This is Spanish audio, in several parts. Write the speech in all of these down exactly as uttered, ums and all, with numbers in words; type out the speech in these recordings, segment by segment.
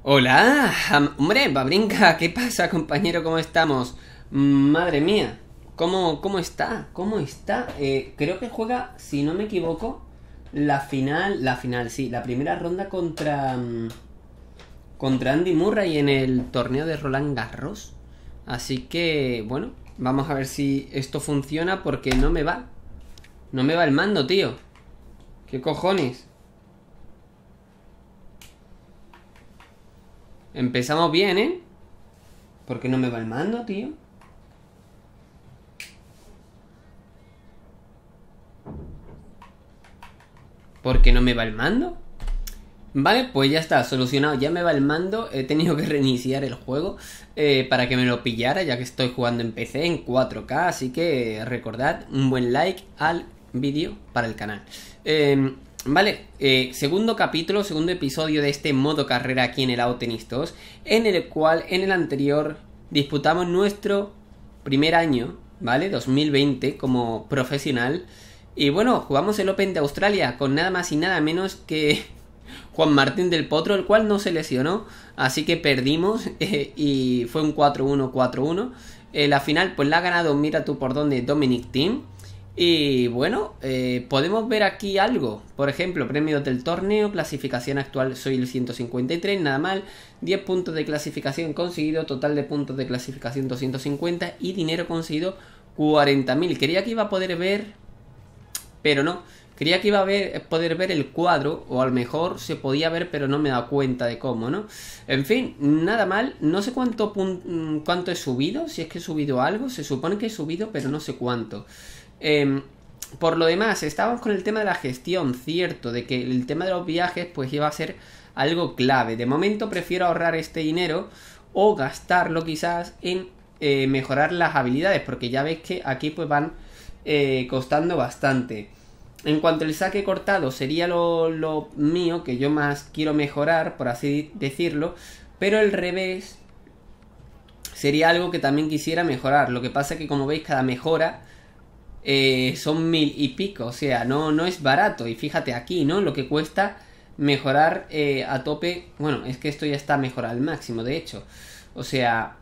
Hola, am- hombre, Babrinka, ¿qué pasa, compañero? ¿Cómo estamos? Madre mía, ¿cómo, cómo está? ¿Cómo está? Eh, creo que juega, si no me equivoco, la final, la final, sí, la primera ronda contra mm, contra Andy Murray en el torneo de Roland Garros. Así que, bueno, vamos a ver si esto funciona porque no me va. No me va el mando, tío. ¿Qué cojones? Empezamos bien, ¿eh? ¿Por qué no me va el mando, tío? ¿Por qué no me va el mando? Vale, pues ya está, solucionado. Ya me va el mando. He tenido que reiniciar el juego eh, para que me lo pillara, ya que estoy jugando en P C en cuatro K. Así que recordad un buen like al vídeo para el canal. Eh, vale, eh, segundo capítulo, segundo episodio de este modo carrera aquí en el Autenis dos, en el cual en el anterior disputamos nuestro primer año, ¿vale? dos mil veinte como profesional. Y bueno, jugamos el Open de Australia con nada más y nada menos que Juan Martín del Potro, el cual no se lesionó, así que perdimos eh, y fue un cuatro uno cuatro uno. Eh, la final pues la ha ganado, mira tú por dónde, Dominic Thiem. Y bueno, eh, podemos ver aquí algo. Por ejemplo, premios del torneo, clasificación actual, soy el ciento cincuenta y tres, nada mal. diez puntos de clasificación conseguido, total de puntos de clasificación doscientos cincuenta y dinero conseguido cuarenta mil. Quería que iba a poder ver, pero no. Quería que iba a ver, poder ver el cuadro, o a lo mejor se podía ver, pero no me he dado cuenta de cómo, ¿no? En fin, nada mal. No sé cuánto, cuánto he subido, si es que he subido algo. Se supone que he subido, pero no sé cuánto. Eh, por lo demás, estábamos con el tema de la gestión, cierto, de que el tema de los viajes pues iba a ser algo clave. De momento prefiero ahorrar este dinero o gastarlo quizás en eh, mejorar las habilidades, porque ya veis que aquí pues van eh, costando bastante. En cuanto al saque cortado sería lo, lo mío, que yo más quiero mejorar, por así decirlo, pero el revés sería algo que también quisiera mejorar. Lo que pasa es que, como veis, cada mejora eh, son mil y pico, o sea, no, no es barato. Y fíjate aquí, ¿no? Lo que cuesta mejorar eh, a tope. Bueno, es que esto ya está mejorado al máximo, de hecho. O sea,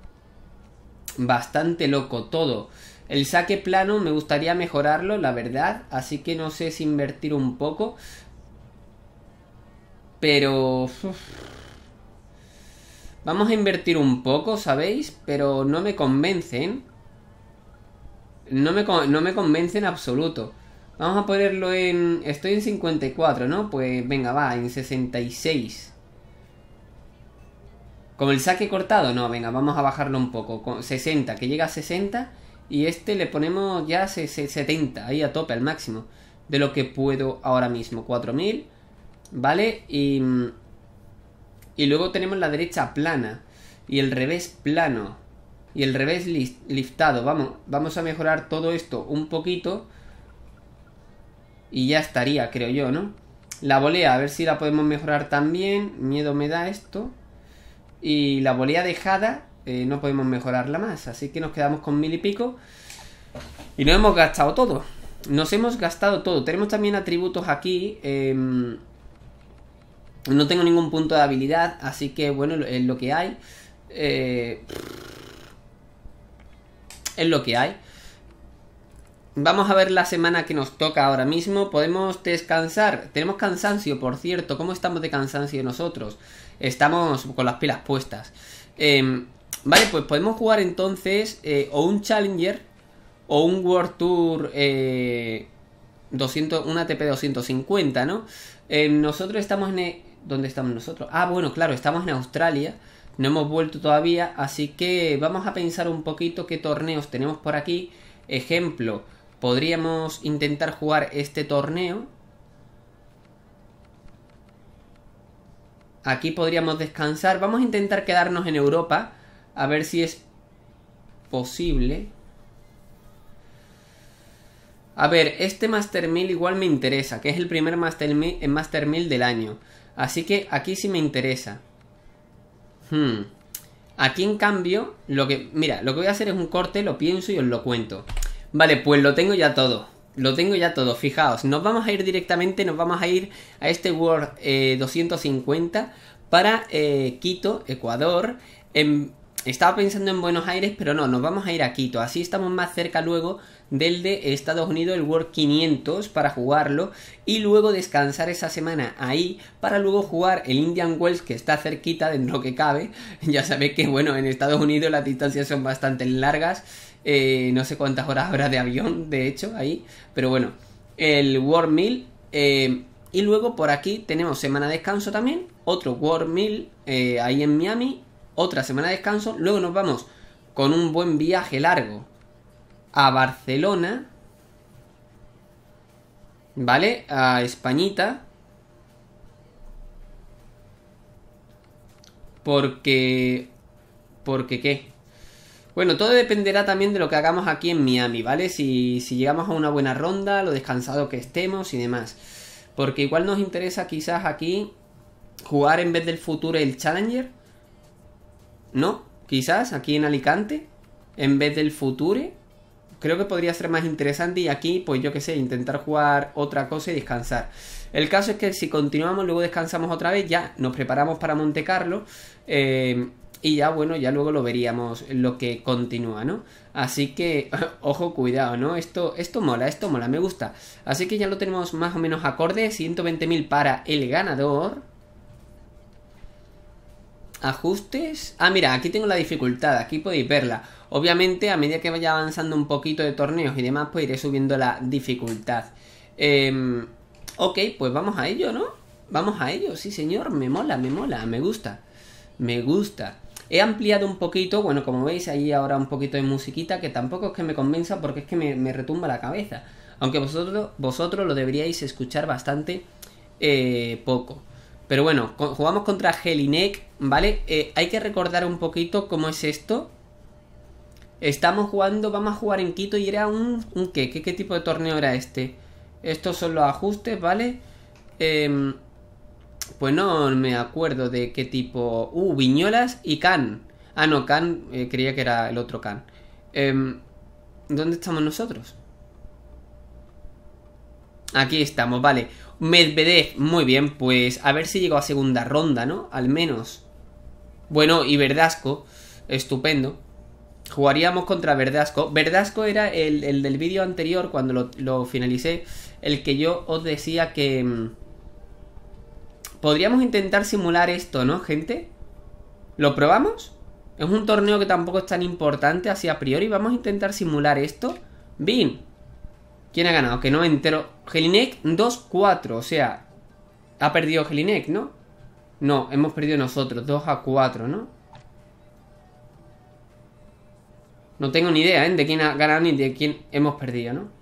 bastante loco todo. El saque plano me gustaría mejorarlo, la verdad. Así que no sé si invertir un poco. Pero uf, vamos a invertir un poco, ¿sabéis? Pero no me convencen. No me, no me convence en absoluto. Vamos a ponerlo en... Estoy en cincuenta y cuatro, ¿no? Pues venga, va, en sesenta y seis. Como el saque cortado, no, venga, vamos a bajarlo un poco. Con sesenta, que llega a sesenta. Y este le ponemos ya setenta, ahí a tope, al máximo de lo que puedo ahora mismo. cuatro mil, ¿vale? Y, y luego tenemos la derecha plana y el revés plano y el revés liftado. Vamos, vamos a mejorar todo esto un poquito y ya estaría, creo yo, ¿no? La volea, a ver si la podemos mejorar también. Miedo me da esto. Y la volea dejada, eh, no podemos mejorarla más. Así que nos quedamos con mil y pico. Y nos hemos gastado todo. Nos hemos gastado todo. Tenemos también atributos aquí. Eh, no tengo ningún punto de habilidad. Así que bueno, es lo que hay. Eh, es lo que hay. Vamos a ver la semana que nos toca ahora mismo. Podemos descansar. Tenemos cansancio, por cierto. ¿Cómo estamos de cansancio nosotros? Estamos con las pilas puestas. Eh, vale, pues podemos jugar entonces eh, o un Challenger o un World Tour eh, doscientos, un A T P doscientos cincuenta, ¿no? Eh, nosotros estamos en... E ¿Dónde estamos nosotros? Ah, bueno, claro, estamos en Australia. No hemos vuelto todavía. Así que vamos a pensar un poquito qué torneos tenemos por aquí. Ejemplo, podríamos intentar jugar este torneo. Aquí podríamos descansar. Vamos a intentar quedarnos en Europa. A ver si es posible. A ver, este Master mil igual me interesa, que es el primer Master mil, Master mil del año. Así que aquí sí me interesa. Hmm. Aquí en cambio, lo que... Mira, lo que voy a hacer es un corte, lo pienso y os lo cuento. Vale, pues lo tengo ya todo. Lo tengo ya todo, fijaos. Nos vamos a ir directamente, nos vamos a ir a este World eh, doscientos cincuenta para eh, Quito, Ecuador. En, estaba pensando en Buenos Aires, pero no, nos vamos a ir a Quito. Así estamos más cerca luego del de Estados Unidos, el World quinientos, para jugarlo. Y luego descansar esa semana ahí para luego jugar el Indian Wells, que está cerquita dentro de lo que cabe. Ya sabéis que, bueno, en Estados Unidos las distancias son bastante largas. Eh, no sé cuántas horas habrá de avión, de hecho, ahí. Pero bueno, el World mil. Eh, y luego por aquí tenemos semana de descanso también. Otro World mil eh, ahí en Miami. Otra semana de descanso. Luego nos vamos con un buen viaje largo a Barcelona. ¿Vale? A Españita. Porque... ¿Porque qué? Bueno, todo dependerá también de lo que hagamos aquí en Miami, ¿vale? Si, si llegamos a una buena ronda, lo descansado que estemos y demás. Porque igual nos interesa quizás aquí jugar en vez del Future el Challenger. ¿No? Quizás aquí en Alicante, en vez del Future. Creo que podría ser más interesante y aquí, pues yo qué sé, intentar jugar otra cosa y descansar. El caso es que si continuamos, luego descansamos otra vez, ya nos preparamos para Monte Carlo. Eh... Y ya, bueno, ya luego lo veríamos lo que continúa, ¿no? Así que, ojo, cuidado, ¿no? Esto, esto mola, esto mola, me gusta. Así que ya lo tenemos más o menos acorde. ciento veinte mil para el ganador. Ajustes. Ah, mira, aquí tengo la dificultad, aquí podéis verla. Obviamente, a medida que vaya avanzando un poquito de torneos y demás, pues iré subiendo la dificultad. Eh, ok, pues vamos a ello, ¿no? Vamos a ello, sí señor, me mola, me mola, me gusta. Me gusta. He ampliado un poquito, bueno, como veis ahí ahora un poquito de musiquita, que tampoco es que me convenza porque es que me, me retumba la cabeza. Aunque vosotros, vosotros lo deberíais escuchar bastante eh, poco. Pero bueno, jugamos contra Jelinek, ¿vale? Eh, hay que recordar un poquito cómo es esto. Estamos jugando, vamos a jugar en Quito y era un... ¿Un qué? ¿Qué, qué tipo de torneo era este? Estos son los ajustes, ¿vale? Eh... Pues no me acuerdo de qué tipo... Uh, Viñolas y Can. Ah, no, Can, eh, creía que era el otro Can. eh, ¿Dónde estamos nosotros? Aquí estamos, vale. Medvedev, muy bien, pues a ver si llego a segunda ronda, ¿no? Al menos. Bueno, y Verdasco, estupendo. Jugaríamos contra Verdasco. Verdasco era el, el del vídeo anterior, cuando lo, lo finalicé, el que yo os decía que... Podríamos intentar simular esto, ¿no, gente? ¿Lo probamos? Es un torneo que tampoco es tan importante así a priori. Vamos a intentar simular esto. Bien. ¿Quién ha ganado? Que no me entero. Jelinek dos cuatro, o sea, ha perdido Jelinek, ¿no? No, hemos perdido nosotros, dos a cuatro, ¿no? No tengo ni idea, ¿eh? De quién ha ganado ni de quién hemos perdido, ¿no?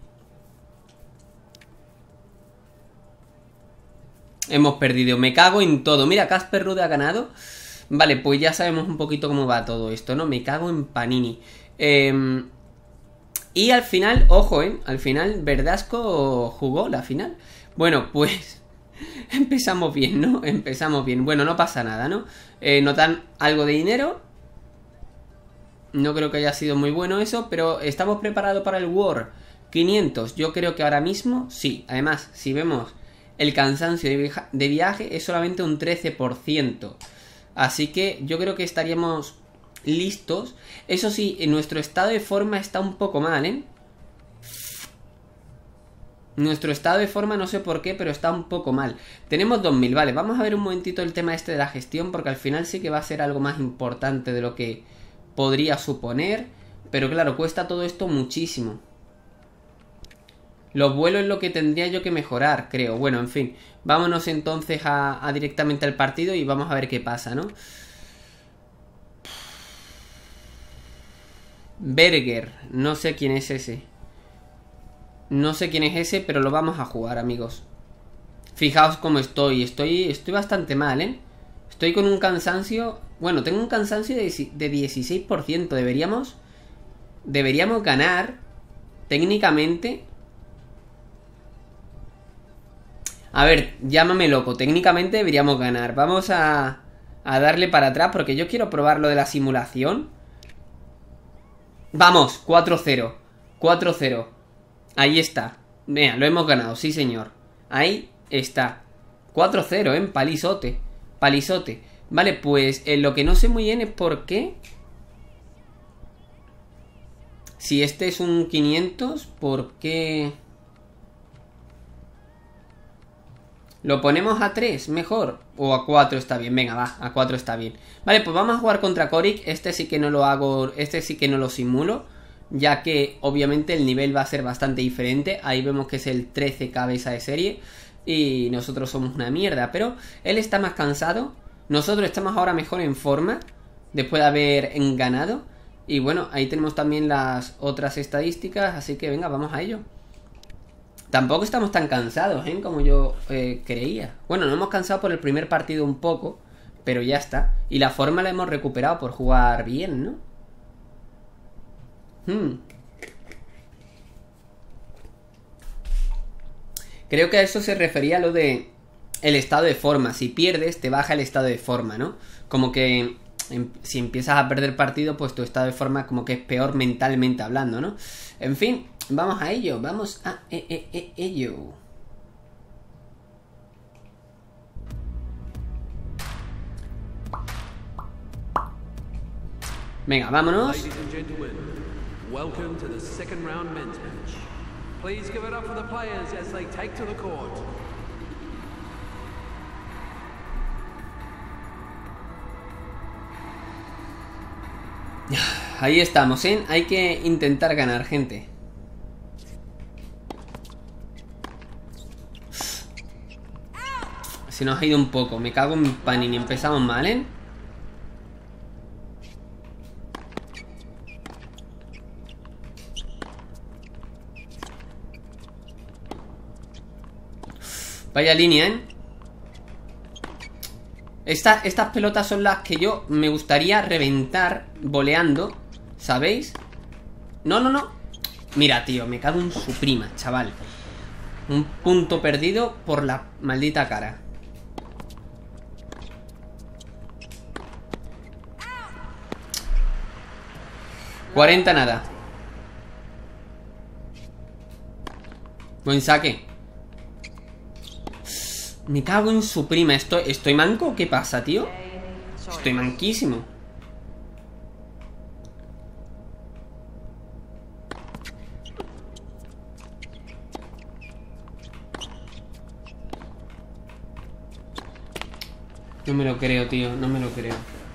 Hemos perdido, me cago en todo. Mira, Casper Ruud ha ganado. Vale, pues ya sabemos un poquito cómo va todo esto, ¿no? Me cago en Panini. eh, Y al final, ojo, ¿eh? Al final Verdasco jugó la final. Bueno, pues empezamos bien, ¿no? Empezamos bien. Bueno, no pasa nada, ¿no? Eh, nos dan algo de dinero. No creo que haya sido muy bueno eso, pero ¿estamos preparados para el World quinientos? Yo creo que ahora mismo sí. Además, si vemos... El cansancio de, viaje, de viaje es solamente un trece por ciento. Así que yo creo que estaríamos listos. Eso sí, nuestro estado de forma está un poco mal, ¿eh? Nuestro estado de forma no sé por qué, pero está un poco mal. Tenemos dos mil, vale. Vamos a ver un momentito el tema este de la gestión, porque al final sí que va a ser algo más importante de lo que podría suponer. Pero claro, cuesta todo esto muchísimo. Los vuelos es lo que tendría yo que mejorar, creo. Bueno, en fin. Vámonos entonces a, a directamente al partido y vamos a ver qué pasa, ¿no? Berger. No sé quién es ese. No sé quién es ese, pero lo vamos a jugar, amigos. Fijaos cómo estoy. Estoy, estoy bastante mal, ¿eh? Estoy con un cansancio... Bueno, tengo un cansancio de, de dieciséis por ciento. Deberíamos... Deberíamos ganar. Técnicamente... A ver, llámame loco. Técnicamente deberíamos ganar. Vamos a, a darle para atrás porque yo quiero probar lo de la simulación. Vamos, cuatro cero. cuatro cero. Ahí está. Mira, lo hemos ganado, sí señor. Ahí está. cuatro cero, ¿eh? Palizote. Palizote. Vale, pues eh, lo que no sé muy bien es por qué. Si este es un quinientos, ¿por qué? ¿Lo ponemos a tres mejor? O a cuatro está bien, venga, va, a cuatro está bien. Vale, pues vamos a jugar contra Korik. Este sí que no lo hago, este sí que no lo simulo, ya que obviamente el nivel va a ser bastante diferente. Ahí vemos que es el trece cabeza de serie y nosotros somos una mierda. Pero él está más cansado, nosotros estamos ahora mejor en forma, después de haber ganado. Y bueno, ahí tenemos también las otras estadísticas, así que venga, vamos a ello. Tampoco estamos tan cansados, ¿eh? Como yo eh, creía. Bueno, nos hemos cansado por el primer partido un poco, pero ya está. Y la forma la hemos recuperado por jugar bien, ¿no? Hmm. Creo que a eso se refería lo de el estado de forma. Si pierdes, te baja el estado de forma, ¿no? Como que em, si empiezas a perder partido, pues tu estado de forma como que es peor mentalmente hablando, ¿no? En fin, vamos a ello, vamos a e e e ello. Venga, vámonos. Welcome to the second round men's match. Please give it up for the players as they take to the court. Ahí estamos, ¿eh? Hay que intentar ganar, gente. Se nos ha ido un poco. Me cago en mi panini. Empezamos mal, ¿eh? Vaya línea, ¿eh? Esta, estas pelotas son las que yo me gustaría reventar voleando, ¿sabéis? No, no, no. Mira, tío, me cago en su prima, chaval. Un punto perdido por la maldita cara. cuarenta nada. Buen saque. Me cago en su prima. ¿Estoy, ¿Estoy manco? ¿Qué pasa, tío? Estoy manquísimo. No me lo creo, tío. No me lo creo.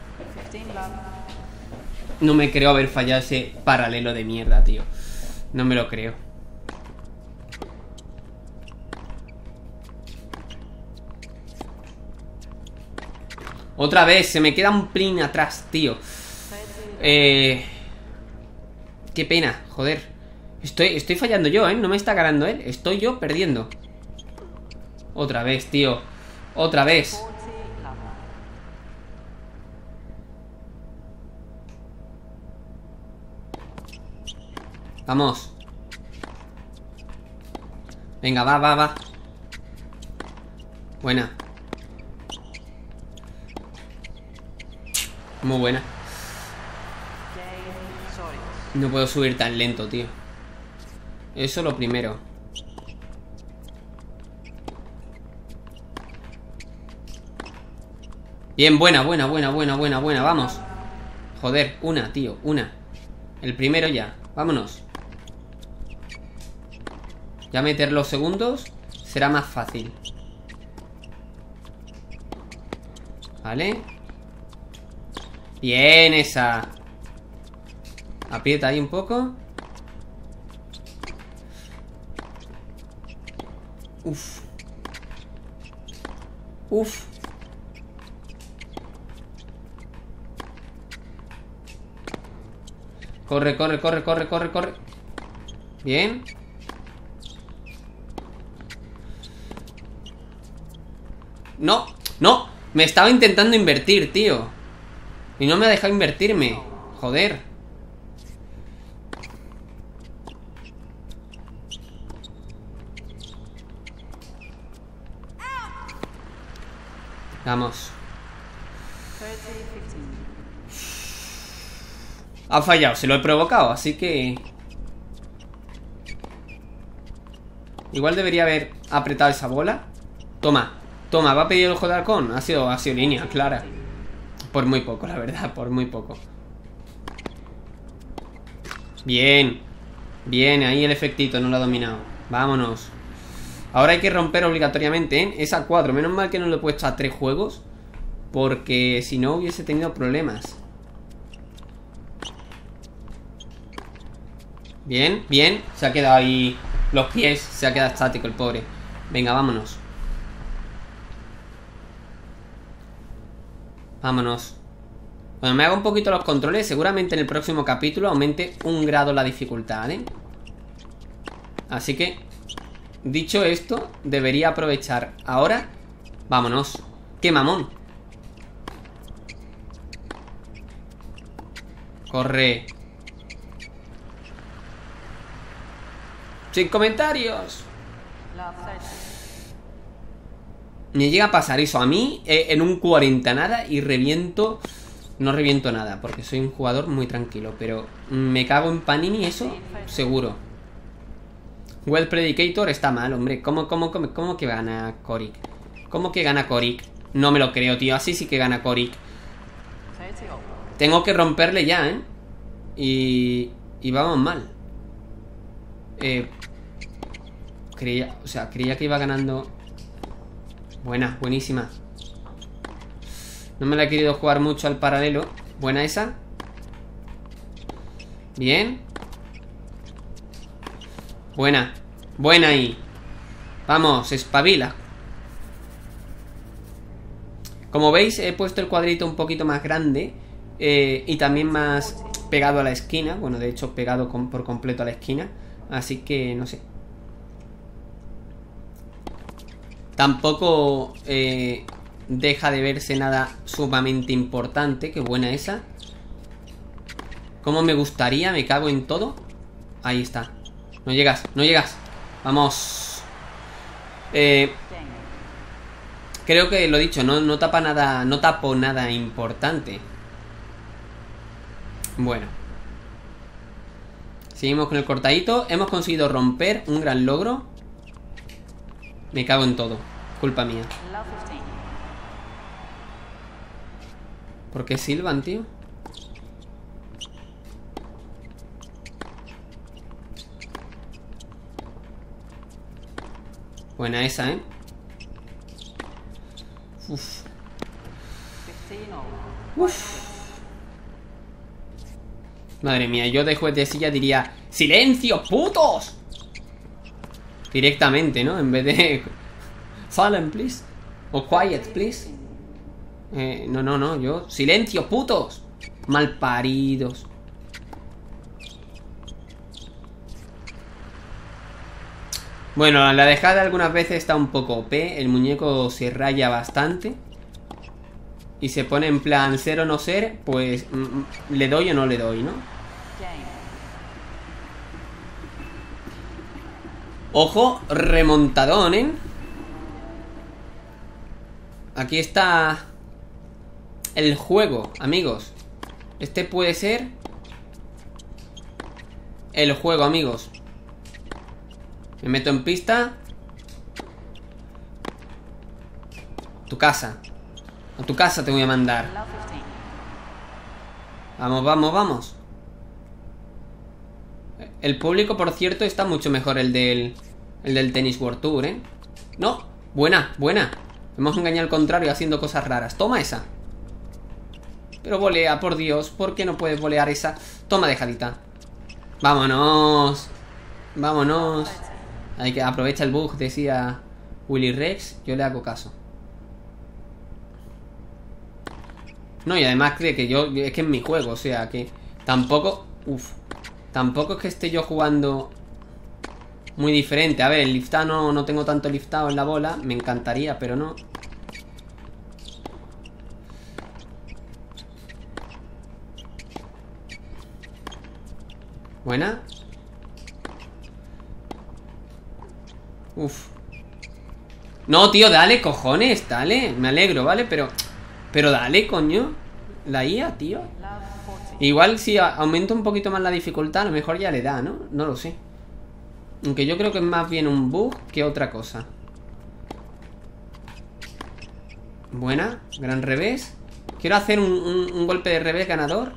No me creo haber fallado ese paralelo de mierda, tío. No me lo creo. Otra vez, se me queda un plin atrás, tío. Eh... Qué pena, joder. Estoy, estoy fallando yo, ¿eh? No me está ganando él. Estoy yo perdiendo. Otra vez, tío. Otra vez. Vamos. Venga, va, va, va. Buena. Muy buena. No puedo subir tan lento, tío. Eso lo primero. Bien, buena, buena, buena, buena, buena, buena. Vamos. Joder, una, tío, una. El primero ya, vámonos. Ya meter los segundos será más fácil. Vale. Bien, esa. Aprieta ahí un poco. Uf. Uf. Corre, corre, corre, corre, corre, corre. Bien. No, no. Me estaba intentando invertir, tío. Y no me ha dejado invertirme. Joder. Vamos. Ha fallado, se lo he provocado, así que... Igual debería haber apretado esa bola. Toma, toma, va a pedir el ojo de halcón. Ha sido, ha sido línea clara. Por muy poco, la verdad, por muy poco. Bien. Bien, ahí el efectito no lo ha dominado. Vámonos. Ahora hay que romper obligatoriamente, ¿eh? Es a cuatro, menos mal que no lo he puesto a tres juegos, porque si no hubiese tenido problemas. Bien, bien. Se ha quedado ahí los pies, se ha quedado estático el pobre. Venga, vámonos. Vámonos. Cuando me haga un poquito los controles, seguramente en el próximo capítulo aumente un grado la dificultad, ¿eh? Así que, dicho esto, debería aprovechar ahora. Vámonos. ¡Qué mamón! Corre. Sin comentarios. Me llega a pasar eso a mí eh, en un cuarenta nada y reviento. No reviento nada porque soy un jugador muy tranquilo, pero me cago en Panini, eso seguro. Well Predicator está mal, hombre. ¿Cómo, cómo, cómo, cómo que gana Korik? ¿Cómo que gana Korik? No me lo creo, tío. Así sí que gana Korik. Tengo que romperle ya, ¿eh? Y... Y vamos mal. Eh... Creía... O sea, creía que iba ganando... Buena, buenísima. No me la he querido jugar mucho al paralelo. Buena esa. Bien. Buena. Buena ahí. Vamos, espabila. Como veis, he puesto el cuadrito un poquito más grande. Eh, y también más pegado a la esquina. Bueno, de hecho, pegado con, por completo a la esquina. Así que, no sé. Tampoco... Eh... deja de verse nada sumamente importante. Qué buena esa. Como me gustaría, me cago en todo. Ahí está. No llegas, no llegas. Vamos. Eh, creo que lo dicho, no, no tapa nada. No tapo nada importante. Bueno. Seguimos con el cortadito. Hemos conseguido romper un gran logro. Me cago en todo. Culpa mía. ¿Por qué silban, tío? Buena esa, ¿eh? Uf. Uf. Madre mía, yo de juez de silla diría ¡silencio, putos! Directamente, ¿no? En vez de silent, please. O quiet, please. Eh, no, no, no, yo... ¡Silencio, putos! Malparidos. Bueno, la dejada algunas veces está un poco O P. El muñeco se raya bastante. Y se pone en plan ser o no ser. Pues mm, le doy o no le doy, ¿no? Ojo, remontadón, ¿eh? Aquí está... el juego, amigos. Este puede ser el juego, amigos. Me meto en pista. Tu casa. A tu casa te voy a mandar. Vamos, vamos, vamos. El público, por cierto, está mucho mejor el del El del Tennis World Tour, ¿eh? No, buena, buena. Hemos engañado al contrario haciendo cosas raras. Toma esa. Pero volea, por Dios. ¿Por qué no puedes volear esa? Toma, dejadita. Vámonos. Vámonos. Hay que aprovecha el bug, decía Willy Rex. Yo le hago caso. No, y además cree que yo... Es que es mi juego, o sea que... Tampoco... Uf. Tampoco es que esté yo jugando... Muy diferente. A ver, el liftado no, no tengo tanto liftado en la bola. Me encantaría, pero no. Buena. Uf. No, tío, dale, cojones, dale. Me alegro, ¿vale? Pero... Pero dale, coño. La I A, tío. Igual si aumento un poquito más la dificultad, a lo mejor ya le da, ¿no? No lo sé. Aunque yo creo que es más bien un bug que otra cosa. Buena, gran revés. Quiero hacer un, un, un golpe de revés ganador.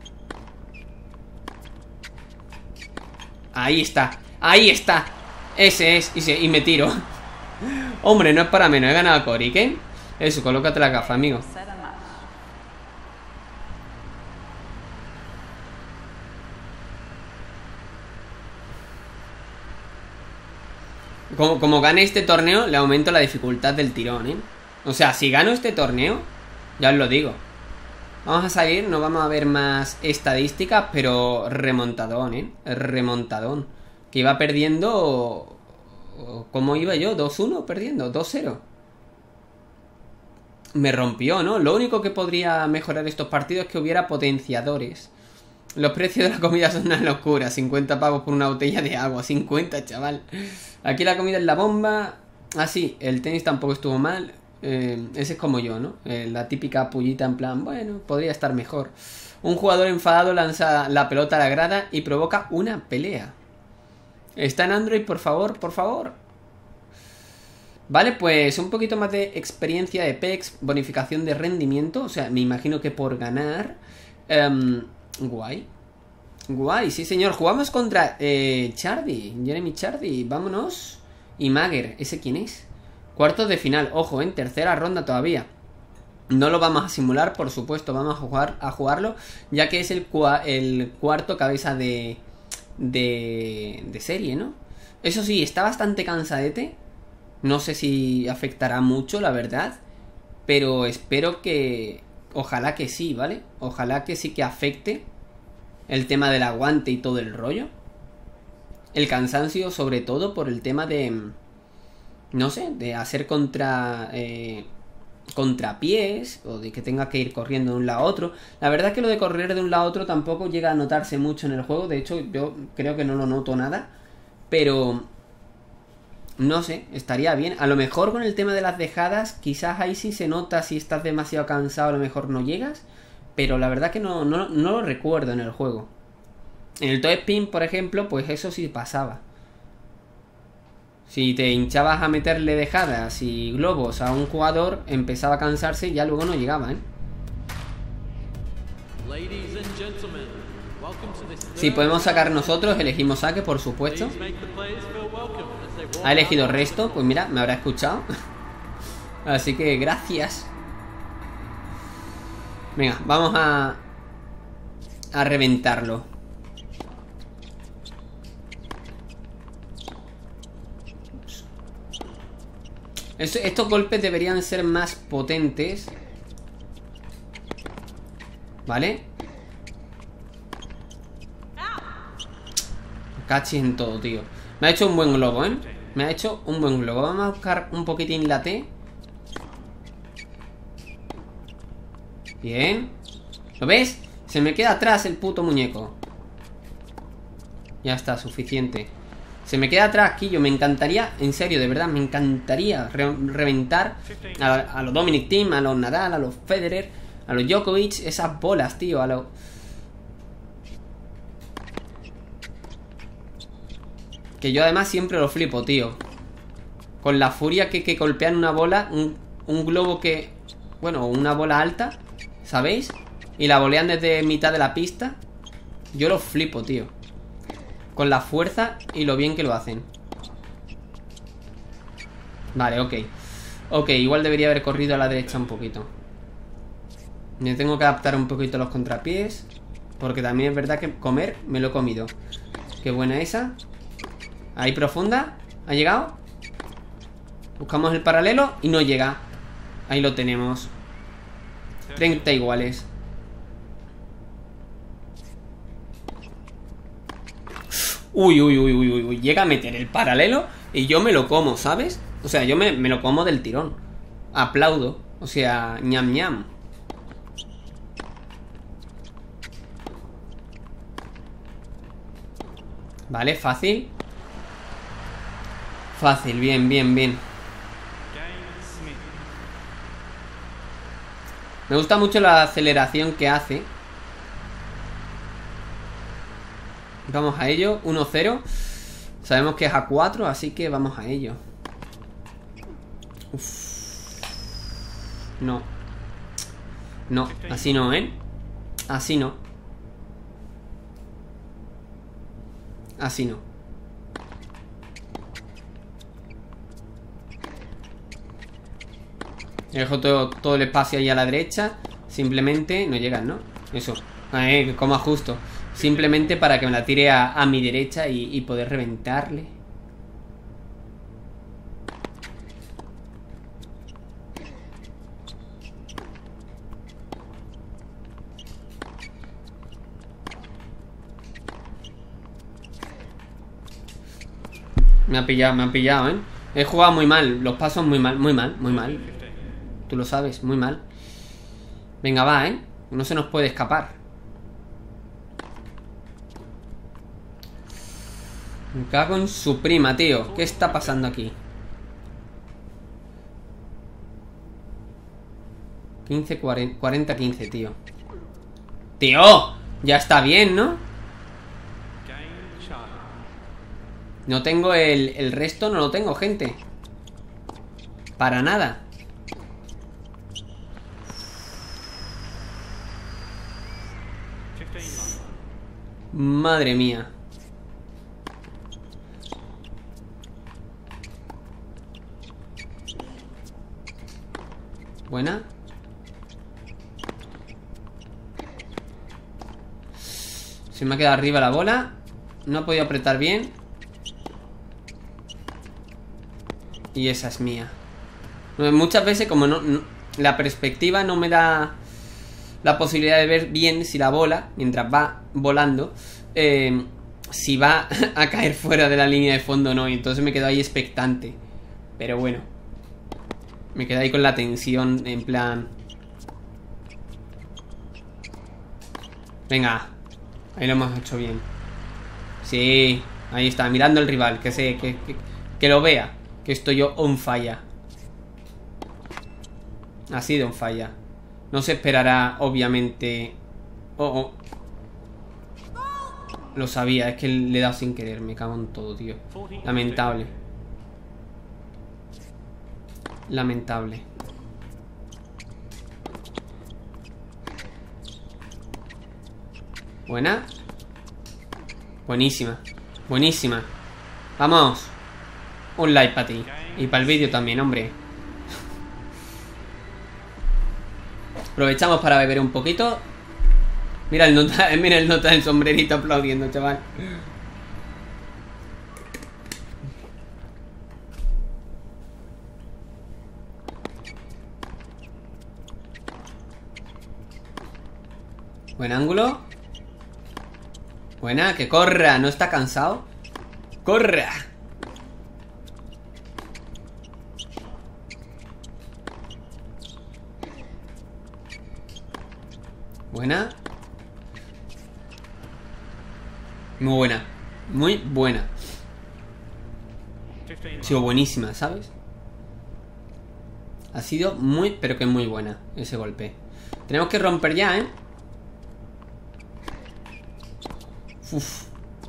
Ahí está, ahí está. Ese es, y, se, y me tiro. Hombre, no es para menos, he ganado a Cory, ¿qué? Eso, colócate la gafa, amigo. Como, como gane este torneo, le aumento la dificultad del tirón, ¿eh? O sea, si gano este torneo, ya os lo digo, vamos a salir, no vamos a ver más estadísticas, pero remontadón, ¿eh? Remontadón. Que iba perdiendo... ¿Cómo iba yo? ¿dos uno perdiendo? ¿dos cero? Me rompió, ¿no? Lo único que podría mejorar estos partidos es que hubiera potenciadores. Los precios de la comida son una locura. cincuenta pavos por una botella de agua. cincuenta, chaval. Aquí la comida es la bomba. Ah, sí, el tenis tampoco estuvo mal. Eh, ese es como yo, ¿no? Eh, la típica pullita en plan, bueno, podría estar mejor. Un jugador enfadado lanza la pelota a la grada y provoca una pelea. Está en Android, por favor, por favor. Vale, pues un poquito más de experiencia de P E X, bonificación de rendimiento. O sea, me imagino que por ganar. um, Guay. Guay, sí señor. Jugamos contra eh, Chardy, Jeremy Chardy, vámonos. Y Mager, ¿ese quién es? Cuartos de final, ojo, en tercera ronda todavía. No lo vamos a simular, por supuesto, vamos a jugar a jugarlo, ya que es el, cua el cuarto cabeza de, de, de serie, ¿no? Eso sí, está bastante cansadete. No sé si afectará mucho, la verdad. Pero espero que... Ojalá que sí, ¿vale? Ojalá que sí que afecte el tema del aguante y todo el rollo. El cansancio, sobre todo, por el tema de... No sé, de hacer contra... Eh, contrapiés, o de que tenga que ir corriendo de un lado a otro. La verdad es que lo de correr de un lado a otro tampoco llega a notarse mucho en el juego. De hecho, yo creo que no lo noto nada. Pero... No sé, estaría bien. A lo mejor con el tema de las dejadas, quizás ahí sí se nota si estás demasiado cansado, a lo mejor no llegas. Pero la verdad que no, no, no lo recuerdo en el juego. En el Toe Spin, por ejemplo, pues eso sí pasaba. Si te hinchabas a meterle dejadas y globos a un jugador, empezaba a cansarse y ya luego no llegaba, ¿eh? Si podemos sacar nosotros, elegimos saque, por supuesto. Ha elegido resto, pues mira, me habrá escuchado. Así que gracias. Venga, vamos a a reventarlo. Estos golpes deberían ser más potentes. ¿Vale? Cachis en todo, tío. Me ha hecho un buen globo, ¿eh? Me ha hecho un buen globo. Vamos a buscar un poquitín la T. Bien. ¿Lo ves? Se me queda atrás el puto muñeco. Ya está, suficiente. Se me queda atrás, Quillo. Me encantaría, en serio, de verdad, me encantaría re reventar a, a los Dominic Thiem, a los Nadal, a los Federer, a los Djokovic, esas bolas, tío. A los... Que yo además siempre lo flipo, tío. Con la furia que, que golpean una bola, un, un globo que... Bueno, una bola alta, ¿sabéis? Y la volean desde mitad de la pista. Yo lo flipo, tío. Con la fuerza y lo bien que lo hacen. Vale, ok. Ok, igual debería haber corrido a la derecha un poquito. Me tengo que adaptar un poquito a los contrapiés, porque también es verdad que comer me lo he comido. Qué buena esa. Ahí profunda. ¿Ha llegado? Buscamos el paralelo y no llega. Ahí lo tenemos. treinta iguales. Uy, uy, uy, uy, uy. Llega a meter el paralelo y yo me lo como, ¿sabes? O sea, yo me, me lo como del tirón. Aplaudo. O sea, ñam ñam. Vale, fácil. Fácil, bien, bien, bien. Me gusta mucho la aceleración que hace. Vamos a ello, uno cero. Sabemos que es a cuatro, así que vamos a ello. Uf. No. No, así no, ¿eh? Así no. Así no. Dejo todo, todo el espacio ahí a la derecha. Simplemente no llegan, ¿no? Eso. Eh, como justo. Simplemente para que me la tire a, a mi derecha y, y poder reventarle. Me ha pillado, me ha pillado, ¿eh? He jugado muy mal, los pasos muy mal, muy mal, muy mal. Tú lo sabes, muy mal. Venga, va, ¿eh? No se nos puede escapar. Me cago en su prima, tío. ¿Qué está pasando aquí? quince, cuarenta, quince, tío. ¡Tío! Ya está bien, ¿no? No tengo el, el resto, no lo tengo, gente. Para nada. Madre mía. Buena. Se me ha quedado arriba la bola. No he podido apretar bien. Y esa es mía. Muchas veces como no, no la perspectiva no me da la posibilidad de ver bien si la bola, mientras va volando, eh, si va a caer fuera de la línea de fondo o no. Y entonces me quedo ahí expectante. Pero bueno, me quedo ahí con la tensión en plan... Venga, ahí lo hemos hecho bien. Sí, ahí está, mirando al rival. Que, se, que, que, que lo vea. Que estoy yo on fire. Así de on fire. No se esperará, obviamente. Oh, oh. Lo sabía, es que le he dado sin querer. Me cago en todo, tío. Lamentable. Lamentable. Buena. Buenísima. Buenísima. Vamos. Un like para ti. Y para el vídeo también, hombre. Aprovechamos para beber un poquito. Mira el nota, mira el nota del sombrerito aplaudiendo, chaval. Buen ángulo. Buena, que corra. No está cansado. Corra. Buena. Muy buena. Muy buena. Ha sido buenísima, ¿sabes? Ha sido muy, pero que muy buena ese golpe. Tenemos que romper ya, ¿eh? Uf.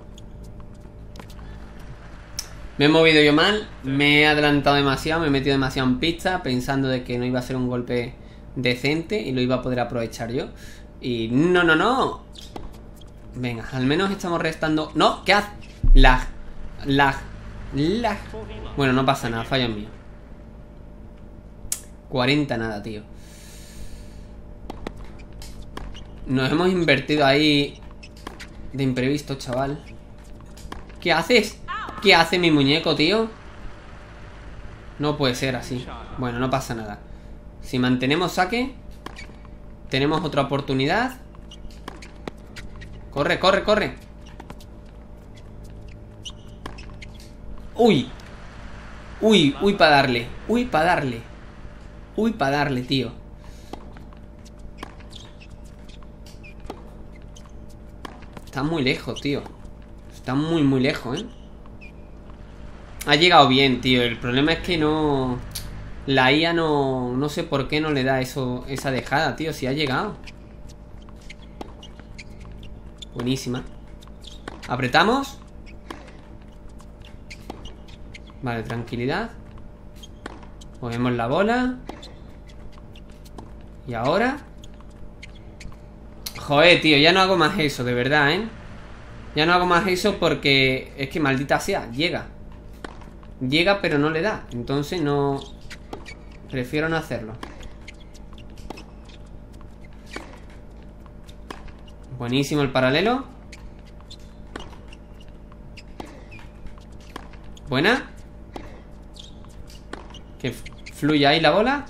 Me he movido yo mal. Me he adelantado demasiado. Me he metido demasiado en pista, pensando de que no iba a ser un golpe decente y lo iba a poder aprovechar yo. Y no, no, no. Venga, al menos estamos restando. No, ¿qué hace? Lag. Lag. Lag. Bueno, no pasa nada, fallo mío. cuarenta nada, tío. Nos hemos invertido ahí de imprevisto, chaval. ¿Qué haces? ¿Qué hace mi muñeco, tío? No puede ser así. Bueno, no pasa nada. Si mantenemos saque, tenemos otra oportunidad. Corre, corre, corre. Uy. Uy, uy para darle. Uy para darle. Uy para darle, tío. Está muy lejos, tío. Está muy, muy lejos, ¿eh? Ha llegado bien, tío. El problema es que no... La I A no... No sé por qué no le da eso, esa dejada, tío. Si ha llegado. Buenísima. Apretamos. Vale, tranquilidad. Movemos la bola. Y ahora... Joder, tío, ya no hago más eso, de verdad, ¿eh? Ya no hago más eso porque... Es que maldita sea, llega. Llega pero no le da. Entonces no... Prefiero no hacerlo. Buenísimo el paralelo. Buena. Que fluya ahí la bola.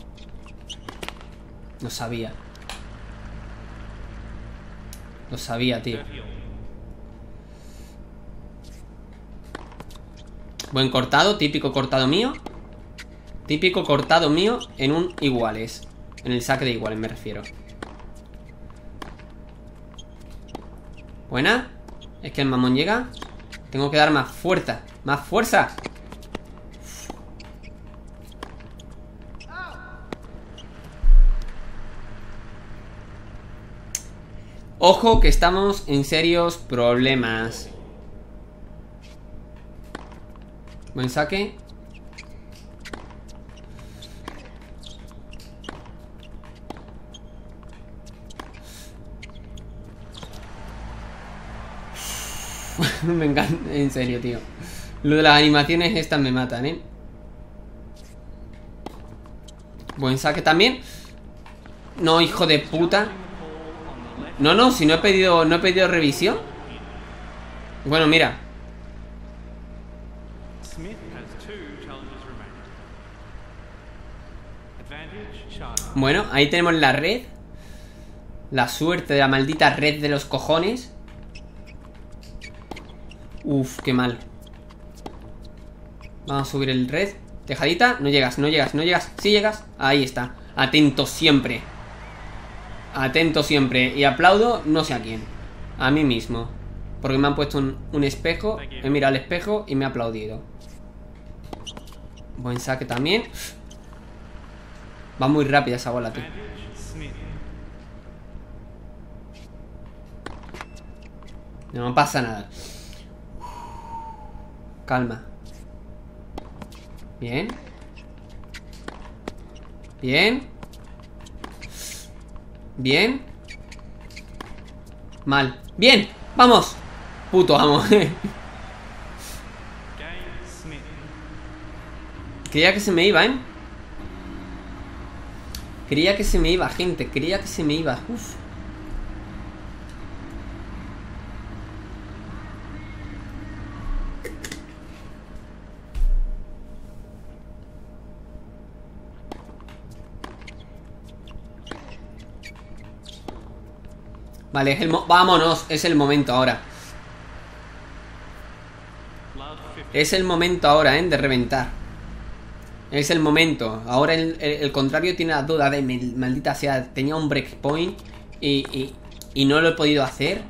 Lo sabía. Lo sabía, tío. Buen cortado, típico cortado mío. Típico cortado mío en un iguales. En el saque de iguales me refiero. Buena. Es que el mamón llega. Tengo que dar más fuerza. Más fuerza. Ojo que estamos en serios problemas. Buen saque. Me encanta, en serio, tío. Lo de las animaciones estas me matan, ¿eh? Buen saque también. No, hijo de puta. No, no, si no he pedido, no he pedido revisión. Bueno, mira. Bueno, ahí tenemos la red. La suerte de la maldita red de los cojones. Uf, qué mal. Vamos a subir el red. Tejadita, no llegas, no llegas, no llegas. Sí llegas, ahí está. Atento siempre. Atento siempre. Y aplaudo, no sé a quién. A mí mismo. Porque me han puesto un, un espejo. He mirado al espejo y me ha aplaudido. Buen saque también. Va muy rápida esa bola, tío. No pasa nada. Calma. Bien. Bien. Bien. Mal. Bien. Vamos. Puto amo. Creía que se me iba, ¿eh? Creía que se me iba, gente. Creía que se me iba. Uf. Vale, es el mo- vámonos, es el momento ahora. Es el momento ahora, ¿eh? De reventar. Es el momento. Ahora el, el, el contrario tiene la duda de maldita sea. Tenía un breakpoint y, y, y no lo he podido hacer.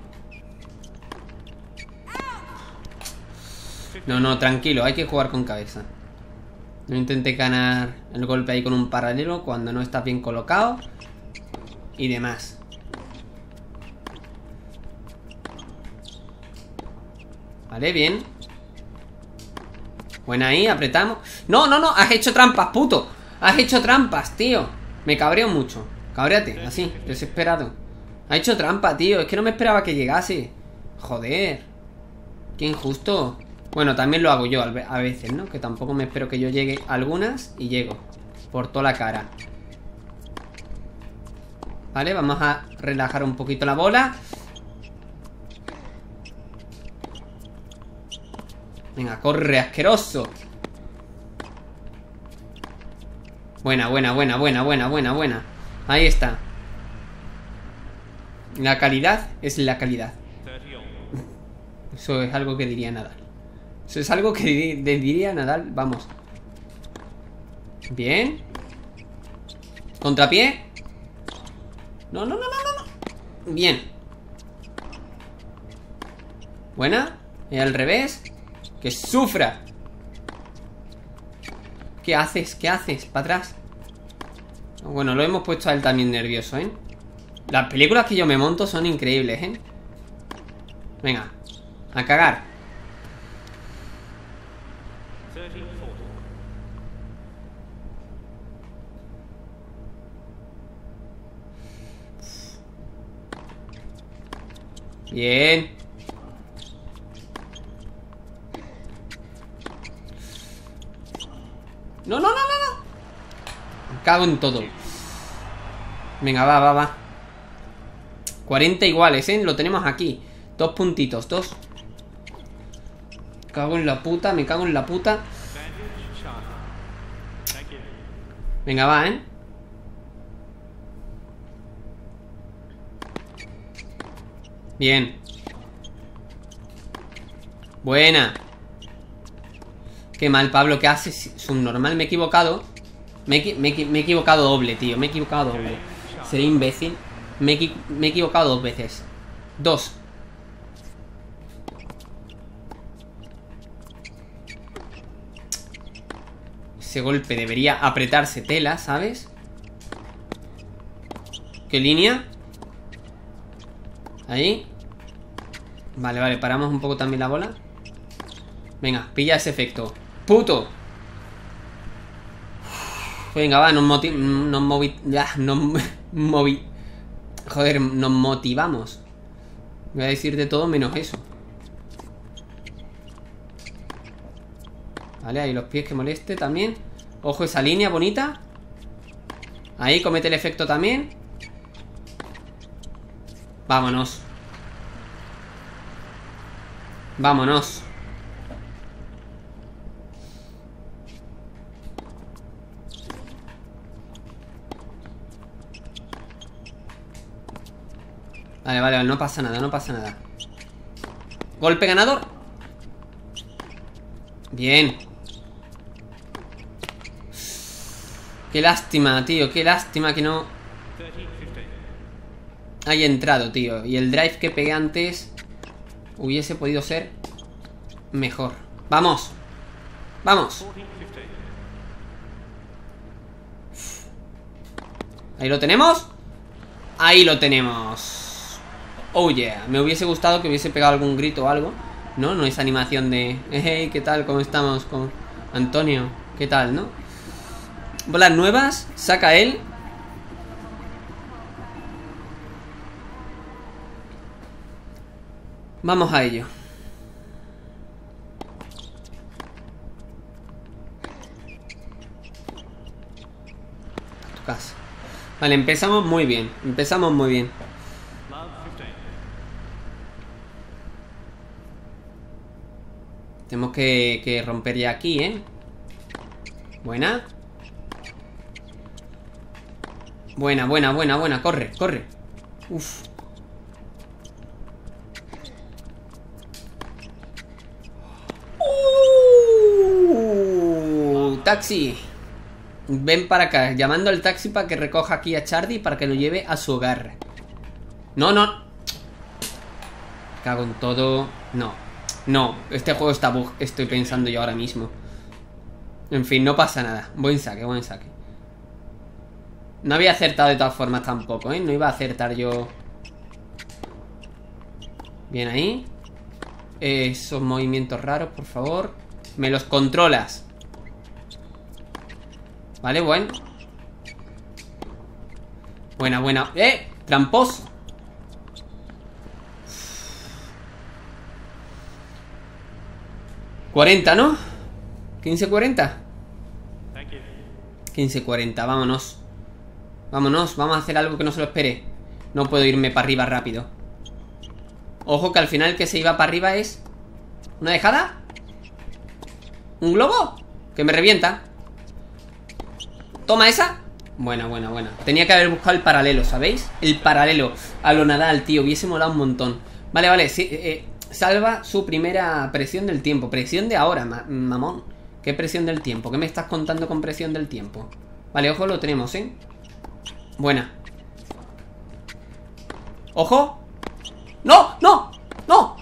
No, no, tranquilo, hay que jugar con cabeza. No intenté ganar el golpe ahí con un paralelo cuando no estás bien colocado y demás. Vale, bien. Buena ahí, apretamos. No, no, no, has hecho trampas, puto. Has hecho trampas, tío. Me cabreo mucho. Cabréate, así, desesperado. Ha hecho trampa, tío. Es que no me esperaba que llegase. Joder. Qué injusto. Bueno, también lo hago yo a veces, ¿no? Que tampoco me espero que yo llegue a algunas y llego. Por toda la cara. Vale, vamos a relajar un poquito la bola. Venga, corre, asqueroso. Buena, buena, buena, buena, buena, buena, buena. Ahí está. La calidad es la calidad. Eso es algo que diría Nadal. Eso es algo que diría Nadal, vamos. Bien. Contrapié. No, no, no, no, no, no. Bien. Buena. Y al revés. ¡Que sufra! ¿Qué haces? ¿Qué haces? Para atrás. Bueno, lo hemos puesto a él también nervioso, ¿eh? Las películas que yo me monto son increíbles, ¿eh? Venga, a cagar. Bien. No, no, no, no, no. Me cago en todo. Venga, va, va, va. cuarenta iguales, ¿eh? Lo tenemos aquí. Dos puntitos, dos. Me cago en la puta, me cago en la puta. Venga, va, ¿eh? Bien. Buena. Qué mal, Pablo, ¿qué haces? Subnormal, me he equivocado. Me he, me, he, me he equivocado doble, tío. Me he equivocado doble. Seré imbécil. Me he, me he equivocado dos veces. Dos. Ese golpe debería apretarse tela, ¿sabes? ¿Qué línea? Ahí. Vale, vale, paramos un poco también la bola. Venga, pilla ese efecto. ¡Puto! Venga, va, nos motiv... Nos movi... Nos movi... Joder, nos motivamos. Voy a decir de todo menos eso. Vale, ahí los pies que moleste también. Ojo esa línea bonita. Ahí, comete el efecto también. Vámonos. Vámonos. Vale, vale, no pasa nada, no pasa nada. Golpe ganador. Bien. Qué lástima, tío, qué lástima que no haya entrado, tío. Y el drive que pegué antes hubiese podido ser mejor. ¡Vamos! ¡Vamos! Ahí lo tenemos. Ahí lo tenemos. Oh yeah, me hubiese gustado que hubiese pegado algún grito o algo. No, no es animación de hey, ¿qué tal? ¿Cómo estamos con Antonio? ¿Qué tal, no? Bolas nuevas, saca él. Vamos a ello. A tu casa. Vale, empezamos muy bien. Empezamos muy bien. Tenemos que, que romper ya aquí, ¿eh? Buena. Buena, buena, buena, buena. Corre, corre. Uf. Uh, taxi. Ven para acá. Llamando al taxi para que recoja aquí a Chardy para que lo lleve a su hogar. No, no. Cago en todo. No. No, este juego está bug, estoy pensando yo ahora mismo. En fin, no pasa nada. Buen saque, buen saque. No había acertado de todas formas tampoco, ¿eh? No iba a acertar yo. Bien ahí. Esos movimientos raros, por favor. Me los controlas. Vale, bueno. Buena, buena. ¡Eh! Tramposo. cuarenta, ¿no? quince cuarenta. quince cuarenta, vámonos. Vámonos, vamos a hacer algo que no se lo espere. No puedo irme para arriba rápido. Ojo que al final el que se iba para arriba es ¿una dejada? ¿Un globo? Que me revienta. Toma esa. Buena, buena, buena. Tenía que haber buscado el paralelo, ¿sabéis? El paralelo a lo Nadal, tío. Hubiese molado un montón. Vale, vale, sí, eh, salva su primera presión del tiempo. Presión de ahora, ma mamón. ¿Qué presión del tiempo? ¿Qué me estás contando con presión del tiempo? Vale, ojo, lo tenemos, ¿eh? Buena. ¡Ojo! ¡No! ¡No! ¡No!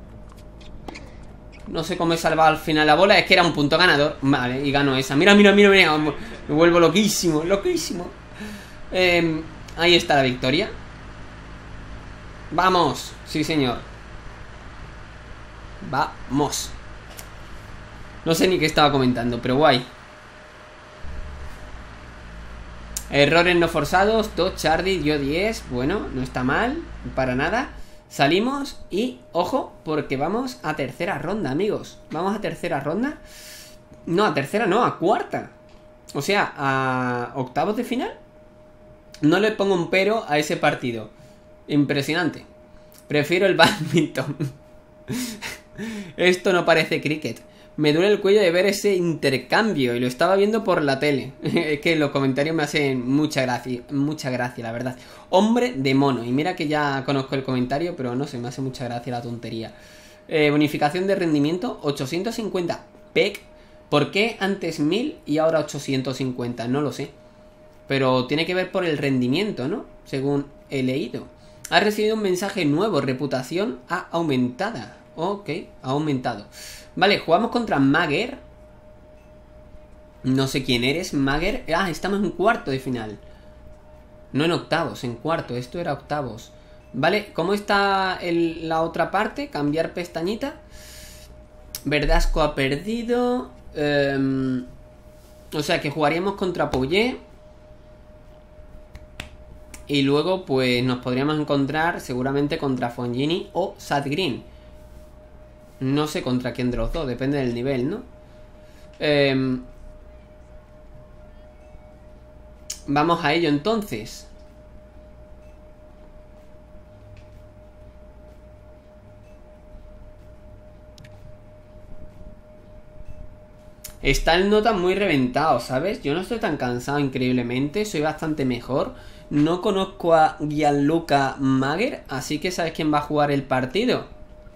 No sé cómo he salvado al final la bola. Es que era un punto ganador. Vale, y gano esa. Mira, mira, mira, mira. Me vuelvo loquísimo, loquísimo. eh, Ahí está la victoria. Vamos. Sí, señor. Vamos. No sé ni qué estaba comentando, pero guay. Errores no forzados. Dos Chardy, yo diez. Bueno, no está mal. Para nada. Salimos y, ojo, porque vamos a tercera ronda, amigos. Vamos a tercera ronda. No, a tercera no, a cuarta. O sea, a octavos de final. No le pongo un pero a ese partido. Impresionante. Prefiero el badminton. Esto no parece cricket. Me duele el cuello de ver ese intercambio. Y lo estaba viendo por la tele. Es que los comentarios me hacen mucha gracia. Mucha gracia, la verdad. Hombre de mono. Y mira que ya conozco el comentario, pero no sé, me hace mucha gracia la tontería. eh, Bonificación de rendimiento ochocientos cincuenta P E C. ¿Por qué antes mil y ahora ochocientos cincuenta? No lo sé. Pero tiene que ver por el rendimiento, ¿no? Según he leído. Ha recibido un mensaje nuevo. Reputación ha aumentada. Ok, ha aumentado. Vale, jugamos contra Mager. No sé quién eres, Mager. Ah, estamos en cuarto de final. No en octavos, en cuarto. Esto era octavos. Vale, ¿cómo está el, la otra parte? Cambiar pestañita. Verdasco ha perdido. Eh, o sea que jugaríamos contra Pouillet. Y luego pues nos podríamos encontrar seguramente contra Fongini o Sadgreen. No sé contra quién de los dos, depende del nivel, ¿no? Eh, vamos a ello entonces. Está el nota muy reventado, ¿sabes? Yo no estoy tan cansado increíblemente, soy bastante mejor. No conozco a Gianluca Mager, así que ¿sabes quién va a jugar el partido?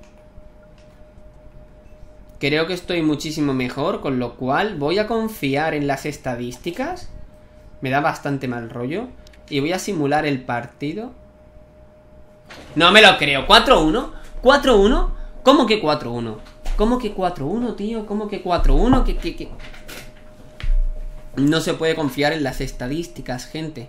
Creo que estoy muchísimo mejor, con lo cual voy a confiar en las estadísticas. Me da bastante mal rollo. Y voy a simular el partido. No me lo creo, ¿cuatro uno? ¿cuatro uno? ¿Cómo que cuatro uno? ¿Cómo que cuatro uno, tío? ¿Cómo que cuatro uno? ¿Qué, qué, qué? No se puede confiar en las estadísticas, gente.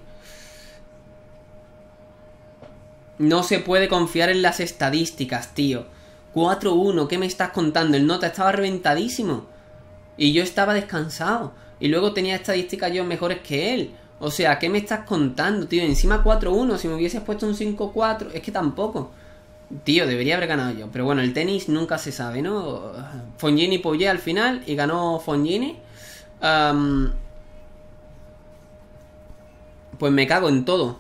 No se puede confiar en las estadísticas, tío. cuatro uno, ¿qué me estás contando? El nota estaba reventadísimo. Y yo estaba descansado. Y luego tenía estadísticas yo mejores que él. O sea, ¿qué me estás contando, tío? Encima cuatro uno, si me hubieses puesto un cinco cuatro. Es que tampoco. Tío, debería haber ganado yo. Pero bueno, el tenis nunca se sabe, ¿no? Fongini Pouillet al final. Y ganó Fongini. um, Pues me cago en todo.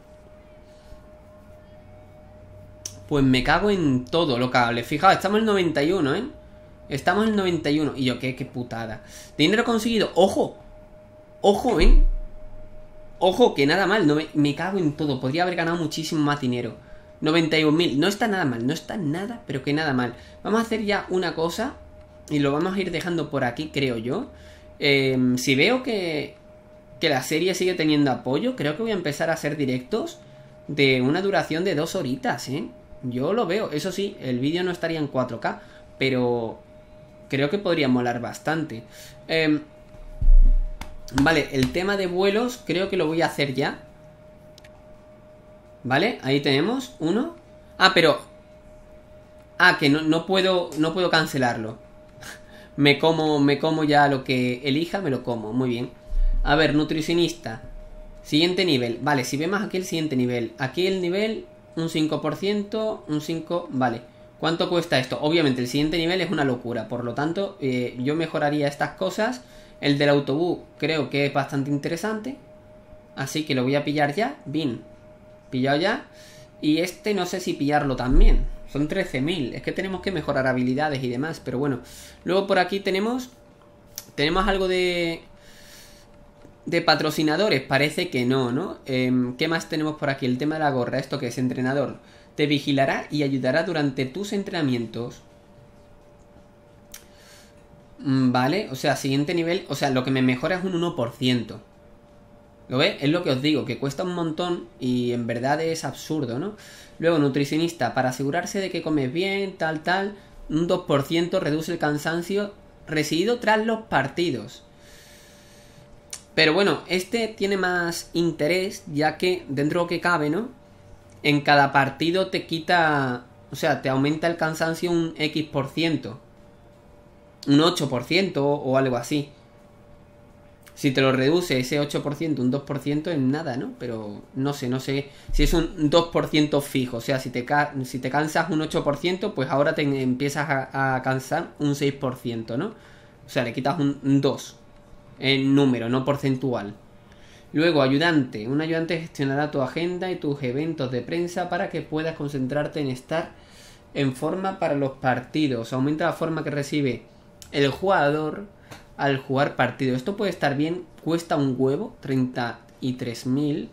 Pues me cago en todo lo cable. Fijaos, estamos en el noventa y uno, ¿eh? Estamos en el noventa y uno. Y yo, qué, qué putada. Dinero conseguido. ¡Ojo! ¡Ojo, eh! ¡Ojo, que nada mal! No me, me cago en todo. Podría haber ganado muchísimo más dinero. noventa y un mil. No está nada mal. No está nada, pero que nada mal. Vamos a hacer ya una cosa. Y lo vamos a ir dejando por aquí, creo yo. Eh, si veo que, que la serie sigue teniendo apoyo, creo que voy a empezar a hacer directos de una duración de dos horitas, ¿eh? Yo lo veo. Eso sí, el vídeo no estaría en cuatro K, pero creo que podría molar bastante. Eh, vale, el tema de vuelos creo que lo voy a hacer ya. Vale, ahí tenemos uno. Ah, pero... Ah, que no, no puedo no puedo cancelarlo. me como me como ya lo que elija, me lo como. Muy bien. A ver, nutricionista. Siguiente nivel. Vale, si vemos aquí el siguiente nivel. Aquí el nivel... Un cinco por ciento, un cinco... Vale. ¿Cuánto cuesta esto? Obviamente el siguiente nivel es una locura. Por lo tanto, eh, yo mejoraría estas cosas. El del autobús creo que es bastante interesante. Así que lo voy a pillar ya. Bien. Pillado ya. Y este no sé si pillarlo también. Son trece mil. Es que tenemos que mejorar habilidades y demás. Pero bueno. Luego por aquí tenemos... Tenemos algo de... De patrocinadores, parece que no, ¿no? Eh, ¿Qué más tenemos por aquí? El tema de la gorra, ¿esto qué es? Entrenador. Te vigilará y ayudará durante tus entrenamientos. Mm, vale, o sea, siguiente nivel. O sea, lo que me mejora es un uno por ciento. ¿Lo ves? Es lo que os digo, que cuesta un montón y en verdad es absurdo, ¿no? Luego, nutricionista, para asegurarse de que comes bien, tal, tal. Un dos por ciento reduce el cansancio residido tras los partidos. Pero bueno, este tiene más interés, ya que dentro de lo que cabe, ¿no? En cada partido te quita... O sea, te aumenta el cansancio un X por ciento. Un ocho por ciento o algo así. Si te lo reduce ese ocho por ciento, un dos por ciento es nada, ¿no? Pero no sé, no sé si es un dos por ciento fijo. O sea, si te, ca si te cansas un ocho por ciento, pues ahora te empiezas a, a cansar un seis por ciento, ¿no? O sea, le quitas un, un dos en número, no porcentual. Luego, ayudante. Un ayudante gestionará tu agenda y tus eventos de prensa para que puedas concentrarte en estar en forma para los partidos. Aumenta la forma que recibe el jugador al jugar partido. Esto puede estar bien. Cuesta un huevo. treinta y tres mil.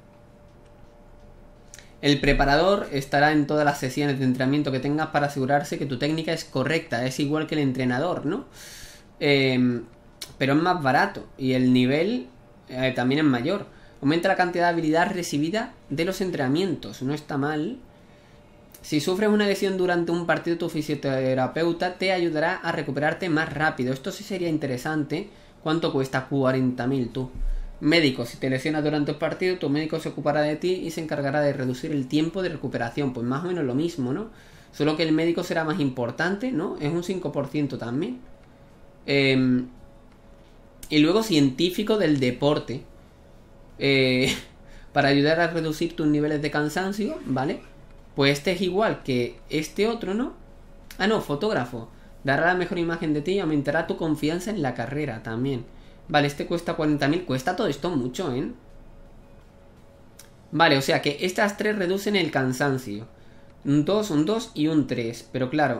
El preparador estará en todas las sesiones de entrenamiento que tengas para asegurarse que tu técnica es correcta. Es igual que el entrenador, ¿no? Eh, pero es más barato. Y el nivel eh, también es mayor. Aumenta la cantidad de habilidad recibida de los entrenamientos. No está mal. Si sufres una lesión durante un partido, tu fisioterapeuta te ayudará a recuperarte más rápido. Esto sí sería interesante. ¿Cuánto cuesta? cuarenta mil, tú. Médico. Si te lesionas durante el partido, tu médico se ocupará de ti y se encargará de reducir el tiempo de recuperación. Pues más o menos lo mismo, ¿no? Solo que el médico será más importante, ¿no? Es un cinco por ciento también. Eh, y luego científico del deporte. Eh, para ayudar a reducir tus niveles de cansancio, ¿vale? Pues este es igual que este otro, ¿no? Ah, no, fotógrafo. Dará la mejor imagen de ti y aumentará tu confianza en la carrera también. Vale, este cuesta cuarenta mil. Cuesta todo esto mucho, ¿eh? Vale, o sea que estas tres reducen el cansancio. Un dos, un dos y un tres. Pero claro,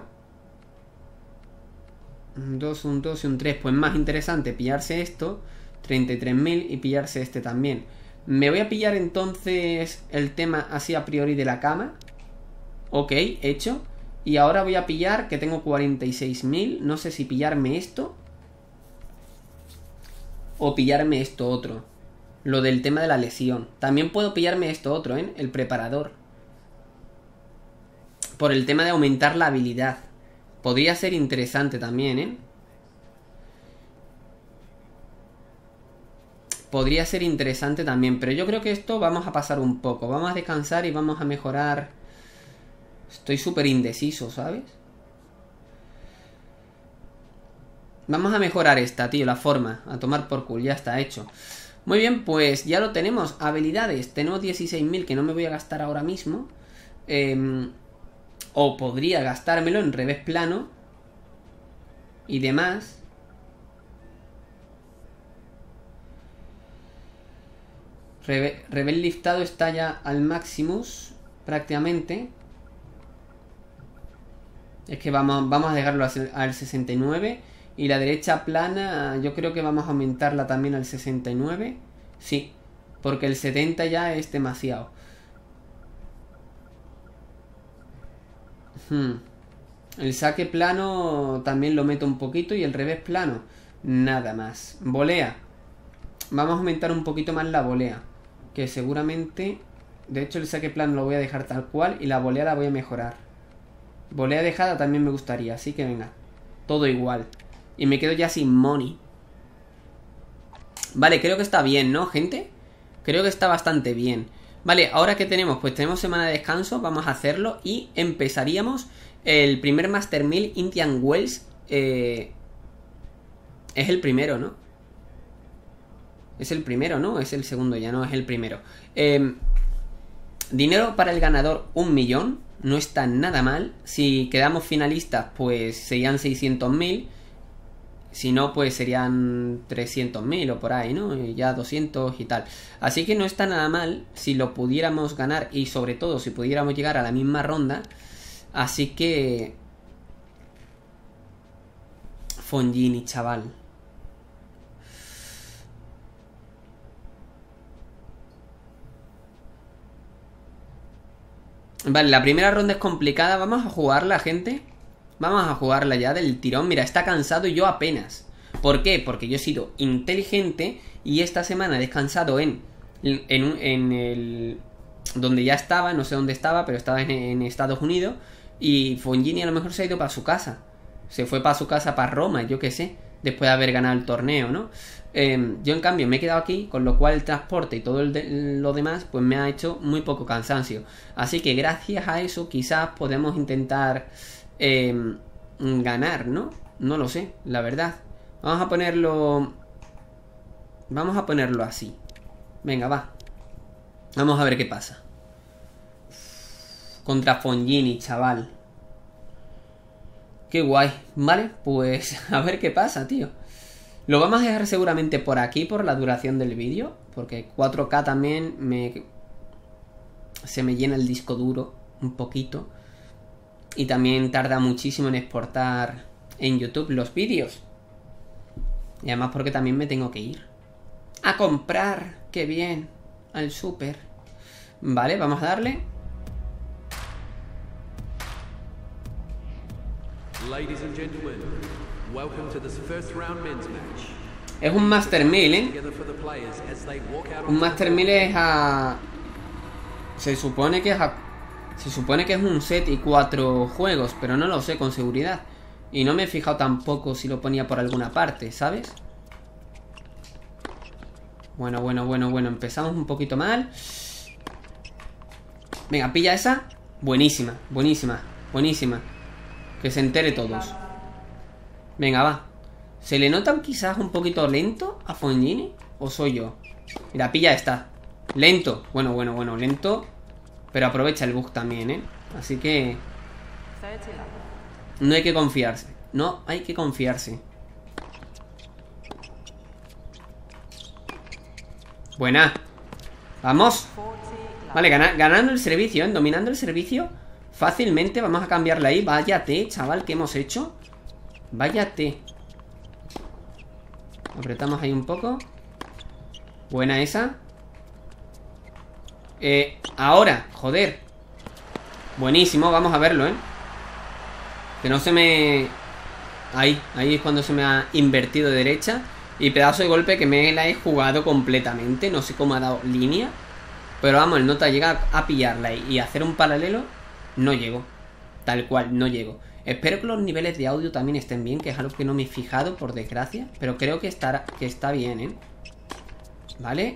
un dos, un dos y un tres. Pues más interesante pillarse esto, treinta y tres mil, y pillarse este también. Me voy a pillar entonces el tema así a priori de la cama. Ok, hecho. Y ahora voy a pillar, que tengo cuarenta y seis mil. No sé si pillarme esto o pillarme esto otro. Lo del tema de la lesión. También puedo pillarme esto otro, ¿eh? El preparador. Por el tema de aumentar la habilidad. Podría ser interesante también, ¿eh? Podría ser interesante también. Pero yo creo que esto vamos a pasar un poco. Vamos a descansar y vamos a mejorar. Estoy súper indeciso, ¿sabes? Vamos a mejorar esta, tío, la forma. A tomar por culo, ya está hecho. Muy bien, pues ya lo tenemos. Habilidades, tenemos dieciséis mil que no me voy a gastar ahora mismo. Eh, o podría gastármelo en revés plano y demás. Reve revés liftado está ya al Maximus prácticamente. Es que vamos, vamos a dejarlo al sesenta y nueve. Y la derecha plana, yo creo que vamos a aumentarla también al sesenta y nueve. Sí, porque el setenta ya es demasiado. Hmm. El saque plano también lo meto un poquito. Y el revés plano, nada más. Volea. Vamos a aumentar un poquito más la volea. Que seguramente... De hecho el saque plano lo voy a dejar tal cual. Y la volea la voy a mejorar. Volea dejada también me gustaría, así que venga. Todo igual. Y me quedo ya sin money. Vale, creo que está bien, ¿no, gente? Creo que está bastante bien. Vale, ahora ¿qué tenemos? Pues tenemos semana de descanso, vamos a hacerlo. Y empezaríamos el primer Master mil Indian Wells. eh, Es el primero, ¿no? Es el primero, ¿no? Es el segundo ya, no, es el primero. eh, Dinero para el ganador, un millón. No está nada mal. Si quedamos finalistas, pues serían seiscientos mil. Si no, pues serían trescientos mil o por ahí, ¿no? Y ya doscientos y tal. Así que no está nada mal si lo pudiéramos ganar. Y sobre todo si pudiéramos llegar a la misma ronda. Así que... Fongini, chaval. Vale, la primera ronda es complicada. Vamos a jugarla, gente. Vamos a jugarla ya del tirón. Mira, está cansado y yo apenas. ¿Por qué? Porque yo he sido inteligente y esta semana he descansado en... En, en el... Donde ya estaba, no sé dónde estaba, pero estaba en, en Estados Unidos. Y Fongini a lo mejor se ha ido para su casa. Se fue para su casa, para Roma, yo qué sé. Después de haber ganado el torneo, ¿no? Eh, yo en cambio me he quedado aquí, con lo cual el transporte y todo el de, lo demás pues me ha hecho muy poco cansancio. Así que gracias a eso quizás podemos intentar eh, ganar, ¿no? No lo sé, la verdad. Vamos a ponerlo Vamos a ponerlo así. Venga, va. Vamos a ver qué pasa. Contra Fongini, chaval. Qué guay. Vale, pues a ver qué pasa, tío. Lo vamos a dejar seguramente por aquí, por la duración del vídeo. Porque cuatro K también me... se me llena el disco duro un poquito. Y también tarda muchísimo en exportar en YouTube los vídeos. Y además porque también me tengo que ir a comprar. ¡Qué bien! Al súper. Vale, vamos a darle. Ladies and gentlemen, welcome to this first round men's match. Es un Master Mil, ¿eh? Together for the players as they walk out Un on Master Mil es a... Se supone que es a... Se supone que es un set y cuatro juegos, pero no lo sé con seguridad. Y no me he fijado tampoco si lo ponía por alguna parte, ¿sabes? Bueno, bueno, bueno, bueno. Empezamos un poquito mal. Venga, pilla esa. Buenísima, buenísima, buenísima. Que se entere todos. Venga, va. ¿Se le nota quizás un poquito lento a Fongini? ¿O soy yo? Mira, pilla esta. Lento. Bueno, bueno, bueno, lento. Pero aprovecha el bug también, ¿eh? Así que... no hay que confiarse. No hay que confiarse. Buena. Vamos. Vale, gana, ganando el servicio, ¿eh? Dominando el servicio fácilmente. Vamos a cambiarla ahí. Váyate, chaval, ¿qué hemos hecho? Váyate. Apretamos ahí un poco. Buena esa. Eh, ahora, joder. Buenísimo, vamos a verlo, ¿eh? Que no se me... Ahí, ahí es cuando se me ha invertido de derecha. Y pedazo de golpe que me la he jugado completamente. No sé cómo ha dado línea. Pero vamos, el nota llega a pillarla y hacer un paralelo. No llego. Tal cual, no llego. Espero que los niveles de audio también estén bien, que es algo que no me he fijado, por desgracia. Pero creo que, estará, que está bien, ¿eh? Vale.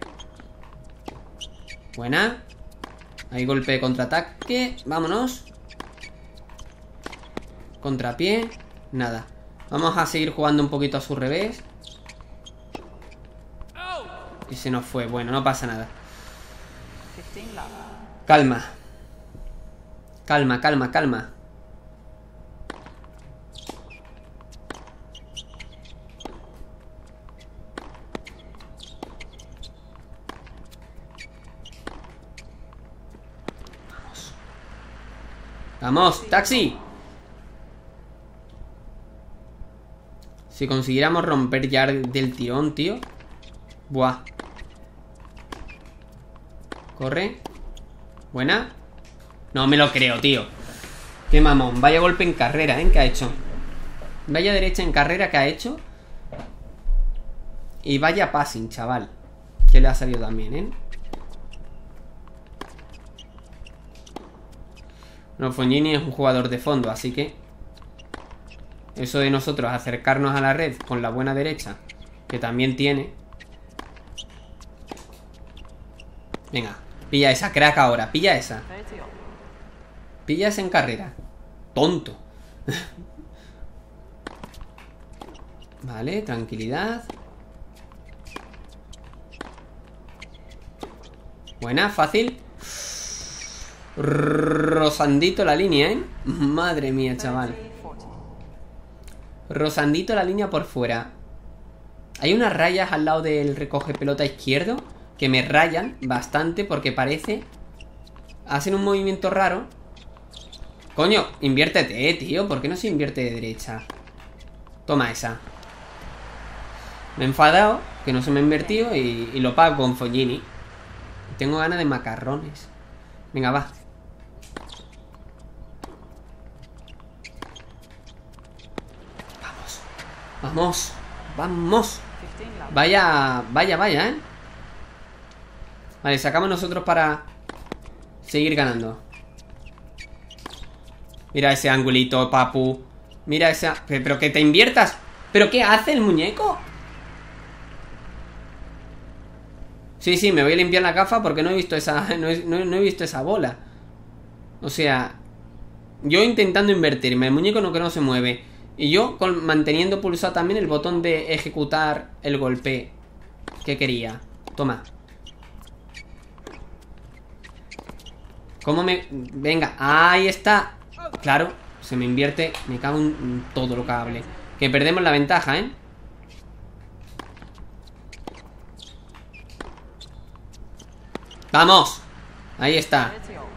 Buena. Ahí golpe de contraataque. Vámonos. Contrapié. Nada. Vamos a seguir jugando un poquito a su revés. Y se nos fue. Bueno, no pasa nada. Calma. Calma, calma, calma. Vamos. Vamos, taxi. Si consiguiéramos romper ya del tirón, tío. Buah. Corre. Buena. No me lo creo, tío. Qué mamón. Vaya golpe en carrera, ¿eh? ¿Qué ha hecho? Vaya derecha en carrera que ha hecho. Y vaya passing, chaval. Que le ha salido también, ¿eh? Bueno, Fongini es un jugador de fondo, así que... eso de nosotros acercarnos a la red con la buena derecha, que también tiene. Venga, pilla esa, crack ahora. Pilla esa. Pilla esa en carrera. Tonto. Vale, tranquilidad. Buena, fácil. Rosandito la línea, ¿eh? Madre mía, chaval. Rosandito la línea por fuera. Hay unas rayas al lado del recoge pelota izquierdo que me rayan bastante porque parece... hacen un movimiento raro. Coño, inviértete, eh, tío. ¿Por qué no se invierte de derecha? Toma esa. Me he enfadado, que no se me ha invertido y, y lo pago con Fongini. Tengo ganas de macarrones. Venga, va. Vamos. Vamos. Vamos. Vaya, vaya, vaya, ¿eh? Vale, sacamos nosotros para seguir ganando. Mira ese angulito, papu. Mira esa... Pero, pero que te inviertas. ¿Pero qué hace el muñeco? Sí, sí, me voy a limpiar la gafa porque no he visto esa... No he, no, no he visto esa bola. O sea... yo intentando invertirme. El muñeco no que no se mueve. Y yo con, manteniendo pulsado también el botón de ejecutar el golpe. ¿Qué quería? Toma. ¿Cómo me...? Venga, ahí está. Claro, se me invierte. Me cago en todo lo que hable. Que perdemos la ventaja, ¿eh? ¡Vamos! Ahí está.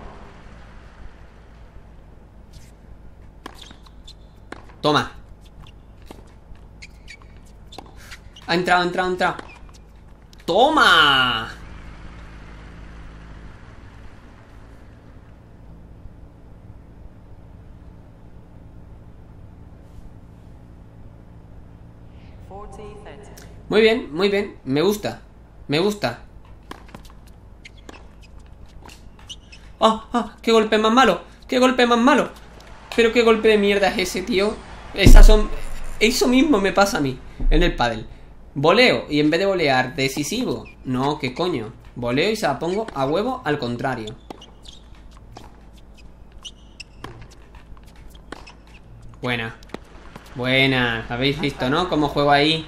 Toma. Ha entrado, ha entrado, ha entrado. ¡Toma! Muy bien, muy bien. Me gusta. Me gusta. ¡Ah! ¡Ah! ¡Qué golpe más malo! ¡Qué golpe más malo! Pero qué golpe de mierda es ese, tío. Esas son... Eso mismo me pasa a mí en el pádel. Voleo y en vez de volear decisivo. No, qué coño. Voleo y se la pongo a huevo al contrario. Buena. Buena. Habéis visto, ¿no? Cómo juego ahí.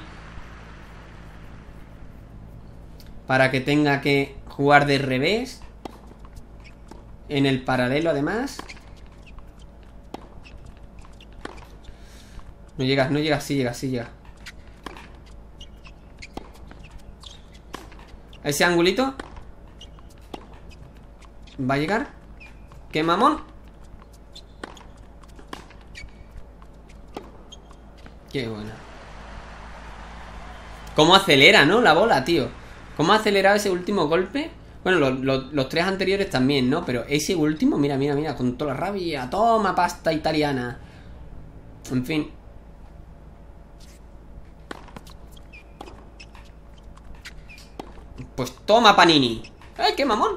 Para que tenga que jugar de revés. En el paralelo, además. No llegas, no llegas, sí llegas, sí llegas. Ese angulito. ¿Va a llegar? ¡Qué mamón! Qué buena. ¿Cómo acelera, no? La bola, tío. ¿Cómo ha acelerado ese último golpe? Bueno, lo, lo, los tres anteriores también, ¿no? Pero ese último, mira, mira, mira. Con toda la rabia. Toma, pasta italiana. En fin. Pues toma, Panini. ¡Ay, qué mamón!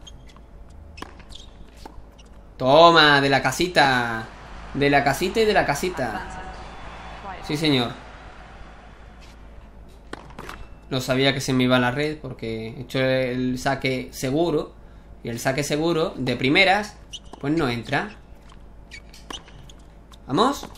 Toma, de la casita. De la casita y de la casita. Sí, señor. No sabía que se me iba a la red porque he hecho el saque seguro. Y el saque seguro de primeras pues no entra. Vamos.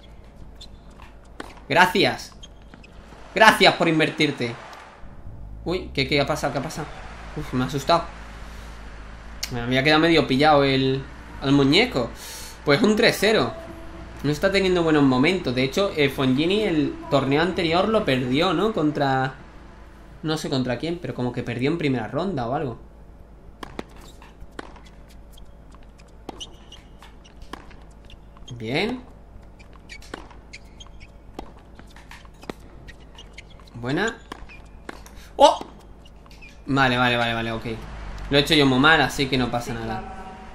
Gracias. Gracias por invertirte. Uy, ¿qué, qué ha pasado? ¿Qué ha pasado? Uf, me ha asustado. Me había quedado medio pillado el, el muñeco. Pues un tres cero. No está teniendo buenos momentos. De hecho, eh, Fongini el torneo anterior lo perdió, ¿no? Contra... No sé contra quién, pero como que perdió en primera ronda o algo. Bien. Buena. ¡Oh! Vale, vale, vale, vale, ok. Lo he hecho yo muy mal, así que no pasa nada.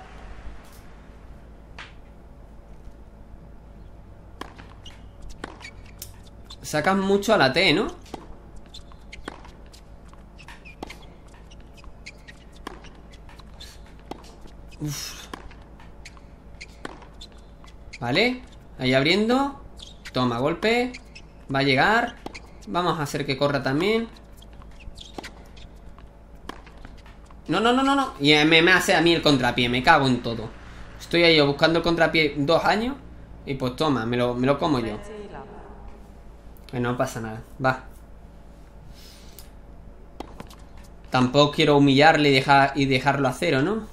Sacas mucho a la T, ¿no? Uf. Vale. Ahí abriendo. Toma, golpe. Va a llegar. Vamos a hacer que corra también. No, no, no, no, no. Y me, me hace a mí el contrapié. Me cago en todo. Estoy ahí buscando el contrapié dos años. Y pues toma, me lo, me lo como yo. Que no pasa nada. Va. Tampoco quiero humillarle y, dejar, y dejarlo a cero, ¿no?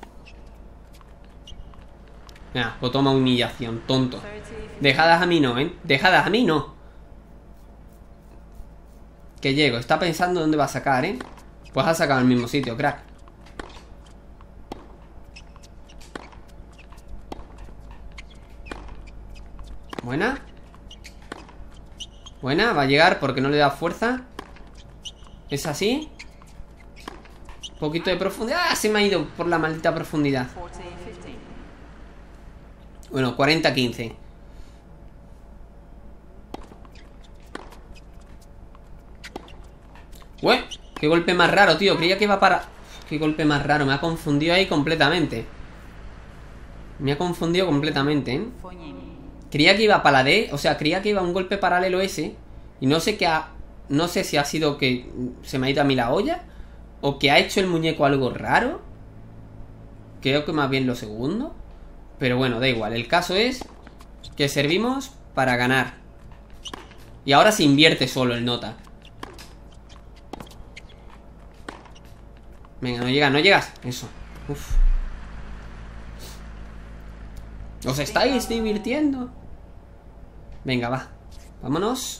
Mira, pues toma humillación, tonto. Dejadas a mí no, ¿eh? Dejadas a mí no. Que llego. Está pensando dónde va a sacar, ¿eh? Pues ha sacado el mismo sitio, crack. Buena. Buena, va a llegar porque no le da fuerza. Es así. Un poquito de profundidad. ¡Ah! Se me ha ido por la maldita profundidad. Bueno, cuarenta a quince. ¡Ué! ¡Qué golpe más raro, tío! Creía que iba para... ¡Qué golpe más raro! Me ha confundido ahí completamente. Me ha confundido completamente, ¿eh? Creía que iba para la D. O sea, creía que iba un golpe paralelo ese. Y no sé qué ha... No sé si ha sido que se me ha ido a mí la olla. O que ha hecho el muñeco algo raro. Creo que más bien lo segundo. Pero bueno, da igual. El caso es que servimos para ganar. Y ahora se invierte solo el nota. Venga, no llegas, no llegas. Eso. Uf. ¿Os estáis divirtiendo? Venga, va. Vámonos.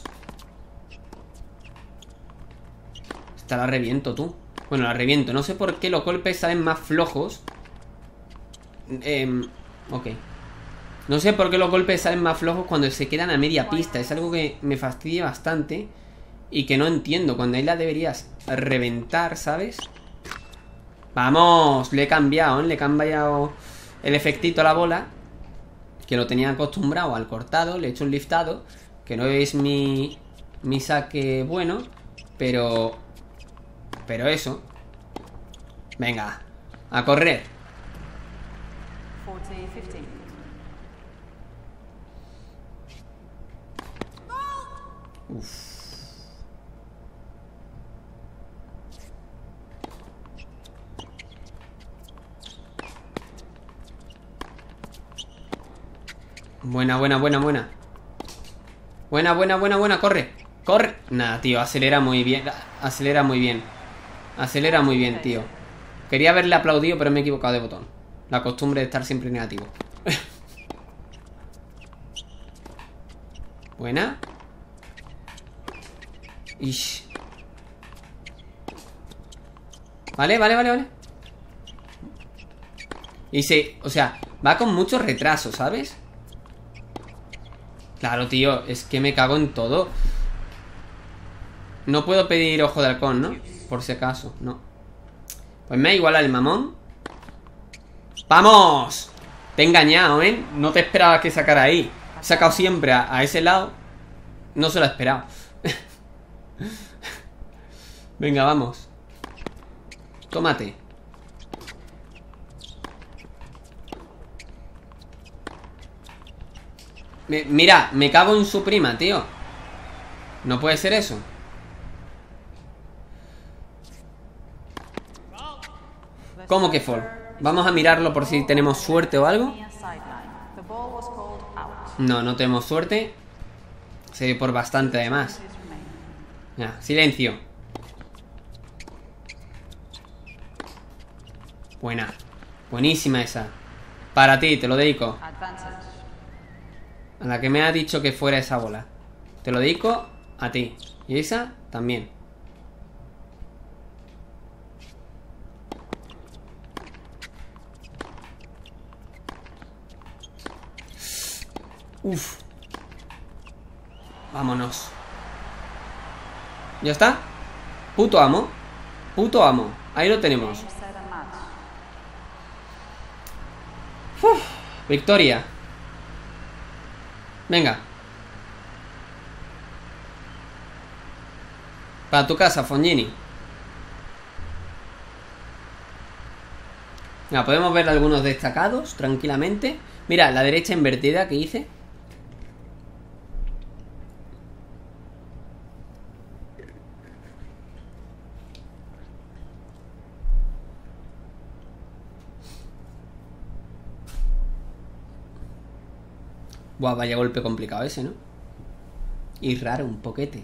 Esta la reviento, tú. Bueno, la reviento. No sé por qué los golpes salen más flojos. Eh, ok. No sé por qué los golpes salen más flojos cuando se quedan a media pista. Es algo que me fastidia bastante y que no entiendo. Cuando ahí la deberías reventar, ¿sabes? Vamos, le he cambiado, ¿eh? Le he cambiado el efectito a la bola, que lo tenía acostumbrado al cortado. Le he hecho un liftado, que no es mi, mi saque bueno, pero... Pero eso. Venga, a correr. Uf. Buena, buena, buena, buena. Buena, buena, buena, buena, corre. Corre. Nada, tío, acelera muy bien. Acelera muy bien. Acelera muy bien, tío. Quería haberle aplaudido, pero me he equivocado de botón. La costumbre de estar siempre negativo. Buena. Ish. Vale, vale, vale, vale. Y se... O sea, va con mucho retraso, ¿sabes? Claro, tío, es que me cago en todo. No puedo pedir ojo de halcón, ¿no? Por si acaso, no. Pues me da igual al mamón. ¡Vamos! Te he engañado, ¿eh? No te esperaba que sacara ahí. He sacado siempre a, a ese lado. No se lo he esperado. Venga, vamos. Tómate. Me, mira, me cago en su prima, tío. No puede ser eso. ¿Cómo que fall? Vamos a mirarlo por si tenemos suerte o algo. No, no tenemos suerte. Se ve por bastante además. Ya, silencio. Buena. Buenísima esa. Para ti, te lo dedico. A la que me ha dicho que fuera esa bola. Te lo dedico a ti. Y esa también. Uf. Vámonos. ¿Ya está? Puto amo. Puto amo. Ahí lo tenemos. Uf. Victoria. Venga. Para tu casa, Fognini. Ya, podemos ver algunos destacados tranquilamente. Mira, la derecha invertida que hice. Buah, vaya golpe complicado ese, ¿no? Y raro, un poquete.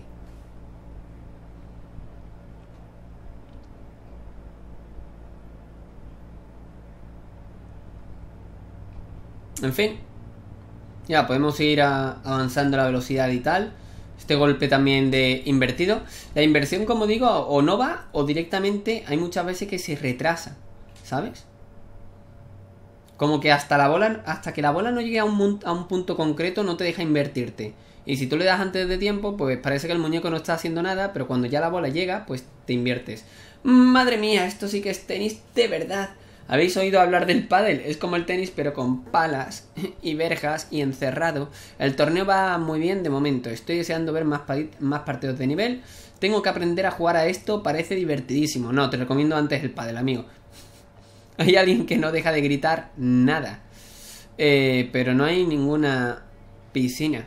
En fin. Ya, podemos seguir a, avanzando la velocidad y tal. Este golpe también de invertido. La inversión, como digo, o no va o directamente hay muchas veces que se retrasa, ¿sabes? Como que hasta la bola, hasta que la bola no llegue a un, a un punto concreto no te deja invertirte. Y si tú le das antes de tiempo, pues parece que el muñeco no está haciendo nada, pero cuando ya la bola llega, pues te inviertes. Madre mía, esto sí que es tenis de verdad. ¿Habéis oído hablar del pádel? Es como el tenis, pero con palas y verjas y encerrado. El torneo va muy bien de momento. Estoy deseando ver más, más partidos de nivel. Tengo que aprender a jugar a esto, parece divertidísimo. No, te recomiendo antes el pádel, amigo. Hay alguien que no deja de gritar nada. Eh, pero no hay ninguna piscina.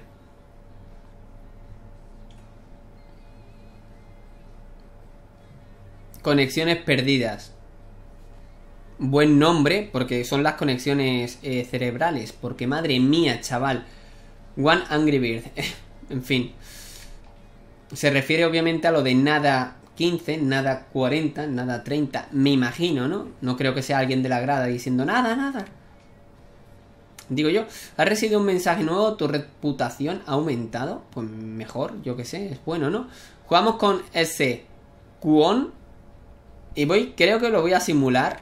Conexiones perdidas. Buen nombre, porque son las conexiones eh, cerebrales. Porque madre mía, chaval. One Angry Bird. En fin. Se refiere obviamente a lo de nada quince, nada cuarenta, nada treinta. Me imagino, ¿no? No creo que sea alguien de la grada diciendo nada, nada. Digo yo, ¿has recibido un mensaje nuevo? ¿Tu reputación ha aumentado? Pues mejor, yo que sé, es bueno, ¿no? Jugamos con ese Kwon. Y voy, creo que lo voy a simular.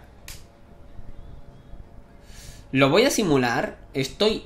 Lo voy a simular. Estoy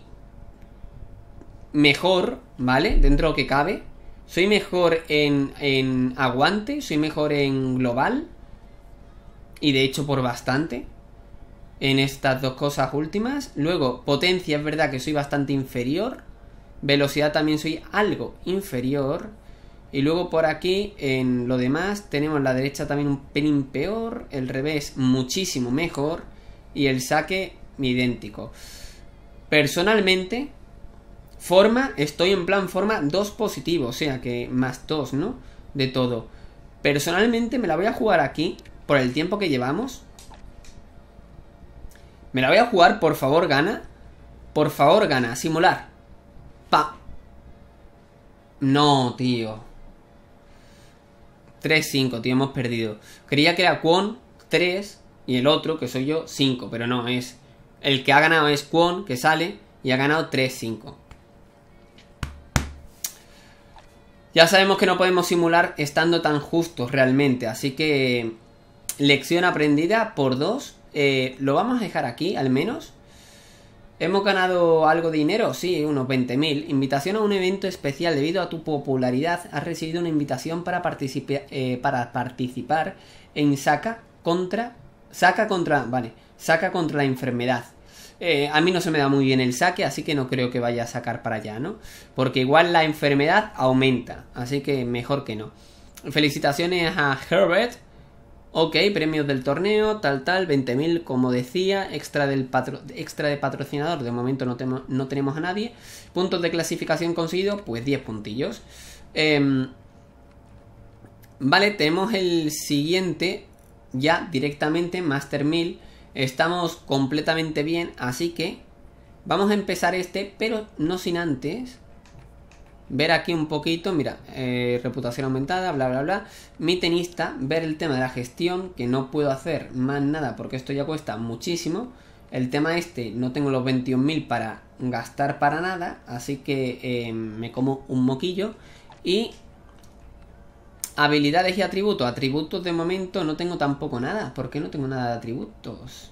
mejor, ¿vale? Dentro de lo que cabe. Soy mejor en, en aguante. Soy mejor en global. Y de hecho por bastante. En estas dos cosas últimas. Luego, potencia, es verdad que soy bastante inferior. Velocidad también soy algo inferior. Y luego por aquí, en lo demás, tenemos la derecha también un pelín peor. El revés muchísimo mejor. Y el saque idéntico. Personalmente, forma, estoy en plan forma dos positivo. O sea que más dos, ¿no? De todo. Personalmente me la voy a jugar aquí. Por el tiempo que llevamos. Me la voy a jugar, por favor, gana. Por favor, gana. Simular. Pa. No, tío. tres cinco, tío, hemos perdido. Creía que era Kwon tres y el otro, que soy yo, cinco. Pero no, es... El que ha ganado es Kwon, que sale, y ha ganado tres cinco. Ya sabemos que no podemos simular estando tan justos realmente. Así que... Lección aprendida por dos. Eh, lo vamos a dejar aquí, al menos. ¿Hemos ganado algo de dinero? Sí, unos veinte mil. Invitación a un evento especial. Debido a tu popularidad, has recibido una invitación para, participa eh, para participar en Saca contra... Saca contra... Vale. Saca contra la enfermedad. Eh, a mí no se me da muy bien el saque, así que no creo que vaya a sacar para allá, ¿no? Porque igual la enfermedad aumenta. Así que mejor que no. Felicitaciones a Herbert. Ok, premios del torneo, tal, tal, veinte mil, como decía, extra del patro extra de patrocinador, de momento no, no tenemos a nadie. Puntos de clasificación conseguidos, pues diez puntillos. Eh, vale, tenemos el siguiente, ya directamente, Master mil. Estamos completamente bien, así que vamos a empezar este, pero no sin antes... Ver aquí un poquito, mira, eh, reputación aumentada, bla, bla, bla. Mi tenista, ver el tema de la gestión, que no puedo hacer más nada porque esto ya cuesta muchísimo. El tema este, no tengo los veintiún mil para gastar para nada, así que eh, me como un moquillo. Y habilidades y atributos. Atributos de momento no tengo tampoco nada. ¿Por qué no tengo nada de atributos?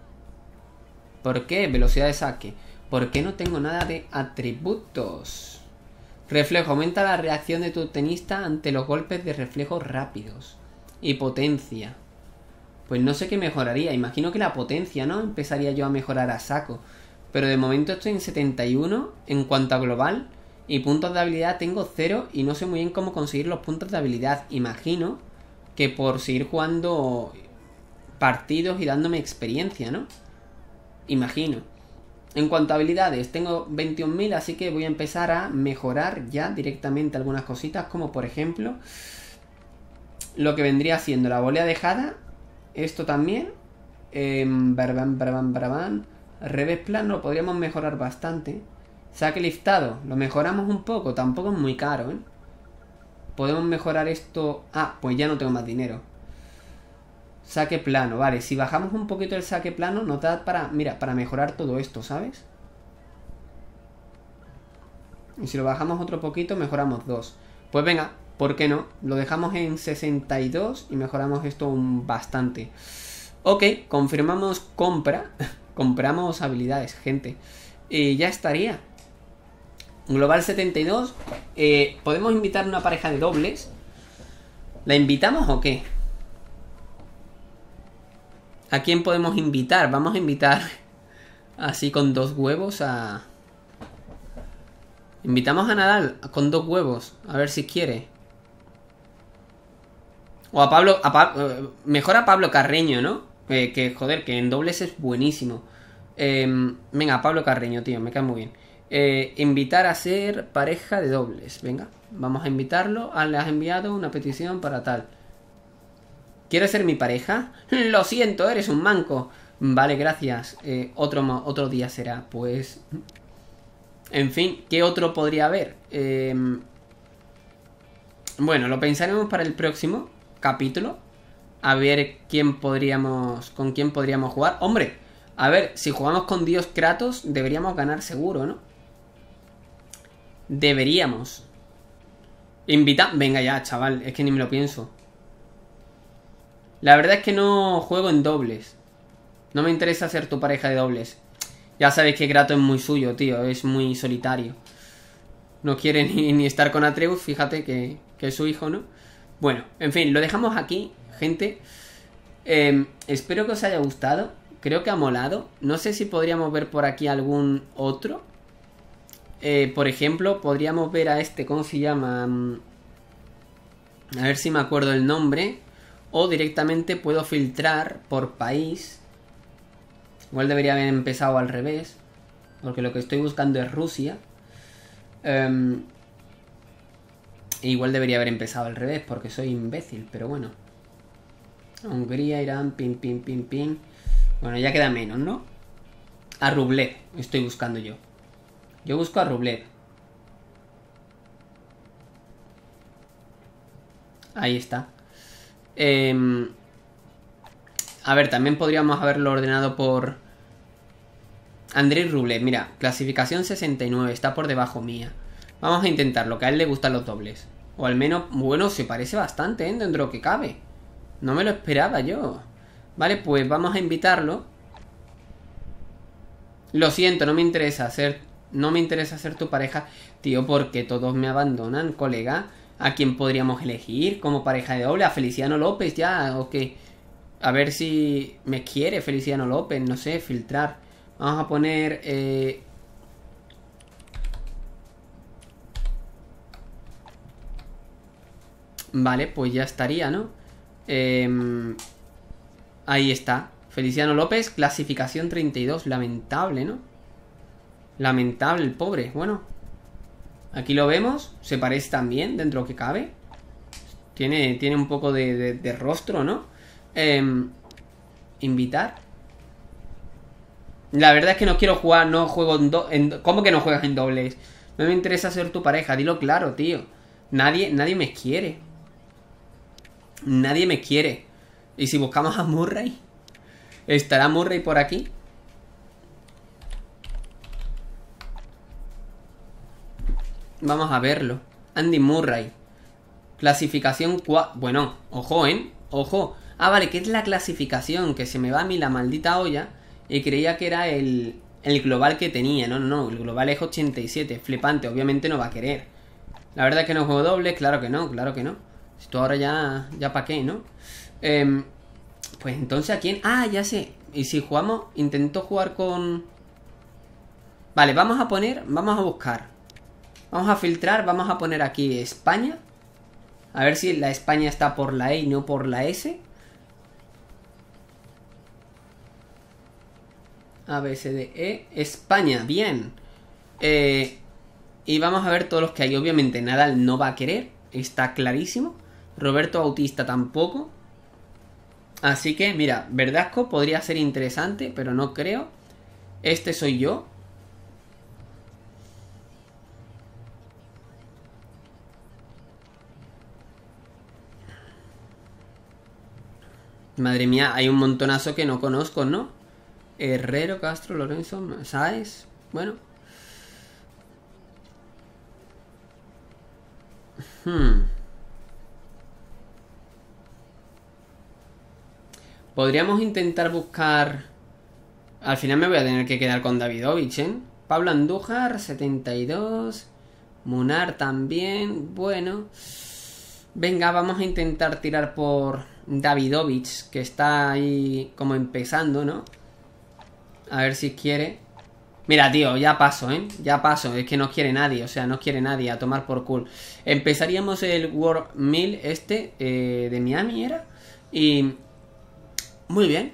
¿Por qué? Velocidad de saque. ¿Por qué no tengo nada de atributos? Reflejo, aumenta la reacción de tu tenista ante los golpes de reflejos rápidos. Y potencia. Pues no sé qué mejoraría. Imagino que la potencia, ¿no? Empezaría yo a mejorar a saco. Pero de momento estoy en setenta y uno en cuanto a global. Y puntos de habilidad tengo cero y no sé muy bien cómo conseguir los puntos de habilidad. Imagino que por seguir jugando partidos y dándome experiencia, ¿no? Imagino. En cuanto a habilidades, tengo veintiún mil, así que voy a empezar a mejorar ya directamente algunas cositas, como por ejemplo lo que vendría siendo la volea dejada, esto también, eh, barabán, barabán, barabán, revés plano, podríamos mejorar bastante. Saque liftado, lo mejoramos un poco, tampoco es muy caro, ¿eh? Podemos mejorar esto, ah, pues ya no tengo más dinero. Saque plano, vale, si bajamos un poquito el saque plano nos da para, mira, para mejorar todo esto, ¿sabes? Y si lo bajamos otro poquito mejoramos dos. Pues venga, ¿por qué no? Lo dejamos en sesenta y dos y mejoramos esto un bastante. Ok, confirmamos compra. Compramos habilidades, gente. Y ya estaría. Global setenta y dos. eh, Podemos invitar una pareja de dobles. ¿La invitamos o qué? ¿A quién podemos invitar? Vamos a invitar así con dos huevos a... Invitamos a Nadal con dos huevos. A ver si quiere. O a Pablo... A pa... Mejor a Pablo Carreño, ¿no? Eh, que joder, que en dobles es buenísimo. Eh, venga, a Pablo Carreño, tío, me cae muy bien. Eh, invitar a ser pareja de dobles. Venga, vamos a invitarlo. Ah, le has enviado una petición para tal. ¿Quieres ser mi pareja? Lo siento, eres un manco. Vale, gracias. Eh, otro, otro día será. Pues... En fin, ¿qué otro podría haber? Eh... Bueno, lo pensaremos para el próximo. capítulo. A ver quién podríamos... con quién podríamos jugar. Hombre, a ver, si jugamos con Dios Kratos, deberíamos ganar seguro, ¿no? Deberíamos. Invita... Venga ya, chaval, es que ni me lo pienso. La verdad es que no juego en dobles. No me interesa ser tu pareja de dobles. Ya sabéis que Kratos es muy suyo, tío. Es muy solitario. No quiere ni, ni estar con Atreus. Fíjate que, que es su hijo, ¿no? Bueno, en fin, lo dejamos aquí, gente. eh, Espero que os haya gustado. Creo que ha molado. No sé si podríamos ver por aquí algún otro. eh, Por ejemplo, podríamos ver a este, ¿cómo se llama? A ver si me acuerdo el nombre. O directamente puedo filtrar por país. Igual debería haber empezado al revés, porque lo que estoy buscando es Rusia. um, Igual debería haber empezado al revés, porque soy imbécil, pero bueno. Hungría, Irán, pim, pim, pim, pim. Bueno, ya queda menos, ¿no? A Rublev estoy buscando yo. Yo busco a Rublev. Ahí está. Eh, a ver, también podríamos haberlo ordenado por Andrei Rublev. Mira, clasificación sesenta y nueve, está por debajo mía. Vamos a intentarlo, que a él le gustan los dobles. O al menos, bueno, se parece bastante, ¿eh? Dentro de lo que cabe. No me lo esperaba yo. Vale, pues vamos a invitarlo. Lo siento, no me interesa ser... No me interesa ser tu pareja. Tío, porque todos me abandonan, colega. ¿A quién podríamos elegir como pareja de doble? ¿A Feliciano López ya? ¿O qué? A ver si me quiere Feliciano López. No sé, filtrar. Vamos a poner... Eh... Vale, pues ya estaría, ¿no? Eh... Ahí está. Feliciano López, clasificación treinta y dos. Lamentable, ¿no? Lamentable el pobre. Bueno, aquí lo vemos. Se parece también dentro de lo que cabe. Tiene, tiene un poco de, de, de rostro, ¿no? Eh, invitar. La verdad es que no quiero jugar. No juego en, do, en ¿Cómo que no juegas en dobles? No me interesa ser tu pareja. Dilo claro, tío. Nadie, nadie me quiere. Nadie me quiere. ¿Y si buscamos a Murray? ¿Estará Murray por aquí? Vamos a verlo. Andy Murray. Clasificación cuatro. Bueno, ojo, ¿eh? Ojo. Ah, vale, que es la clasificación. Que se me va a mí la maldita olla. Y creía que era el, el global que tenía. No, no, no. El global es ochenta y siete. Flipante. Obviamente no va a querer. La verdad es que no juego doble. Claro que no, claro que no. Esto ahora ya... Ya pa' qué, ¿no? Eh, pues entonces, ¿a quién? Ah, ya sé. Y si jugamos... Intento jugar con... Vale, vamos a poner... Vamos a buscar... Vamos a filtrar, vamos a poner aquí España. A ver si la España está por la E y no por la S. A, B, C, D, E. España, bien. Eh, y vamos a ver todos los que hay. Obviamente Nadal no va a querer. Está clarísimo. Roberto Bautista tampoco. Así que, mira, Verdasco podría ser interesante, pero no creo. Este soy yo. Madre mía, hay un montonazo que no conozco, ¿no? Herrero, Castro, Lorenzo, ¿sabes? Bueno. Hmm. Podríamos intentar buscar... Al final me voy a tener que quedar con Davidovich, ¿eh? Pablo Andújar, setenta y dos. Munar también. Bueno. Venga, vamos a intentar tirar por Davidovich, que está ahí como empezando, ¿no? A ver si quiere. Mira, tío, ya paso, ¿eh? Ya paso, es que no quiere nadie, o sea, no quiere nadie, a tomar por cool. Empezaríamos el World Mill este, eh, de Miami, ¿era? Y... Muy bien.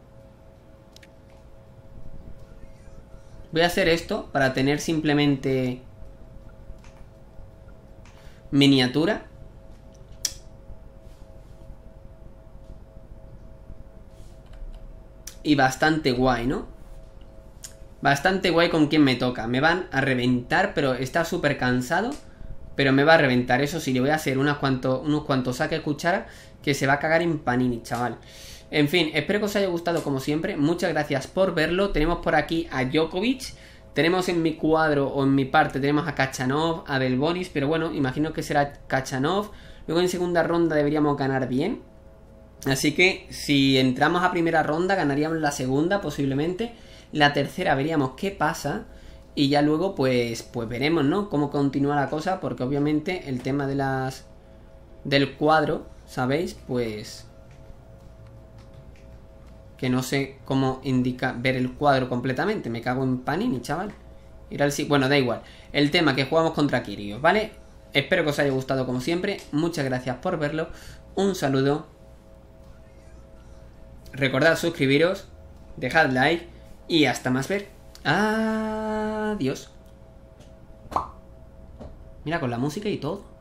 Voy a hacer esto para tener simplemente... Miniatura. Y bastante guay, ¿no? Bastante guay con quien me toca. Me van a reventar, pero está súper cansado. pero me va a reventar. Eso sí, le voy a hacer unas cuantos, unos cuantos saques cuchara que se va a cagar en panini, chaval. En fin, espero que os haya gustado como siempre. Muchas gracias por verlo. Tenemos por aquí a Djokovic. Tenemos en mi cuadro o en mi parte, tenemos a Khachanov, a Delbonis, pero bueno, imagino que será Khachanov. Luego en segunda ronda deberíamos ganar bien. Así que si entramos a primera ronda, ganaríamos la segunda posiblemente. La tercera veríamos qué pasa. Y ya luego pues, pues veremos, ¿no? Cómo continúa la cosa, porque obviamente el tema de las del cuadro, ¿sabéis? Pues que no sé cómo indica ver el cuadro completamente. Me cago en panini, chaval. Ir al sí. Bueno, da igual. El tema que jugamos contra Kyrgios, ¿vale? Espero que os haya gustado como siempre. Muchas gracias por verlo. Un saludo. Recordad suscribiros. Dejad like. Y hasta más ver. Adiós. Mira, con la música y todo.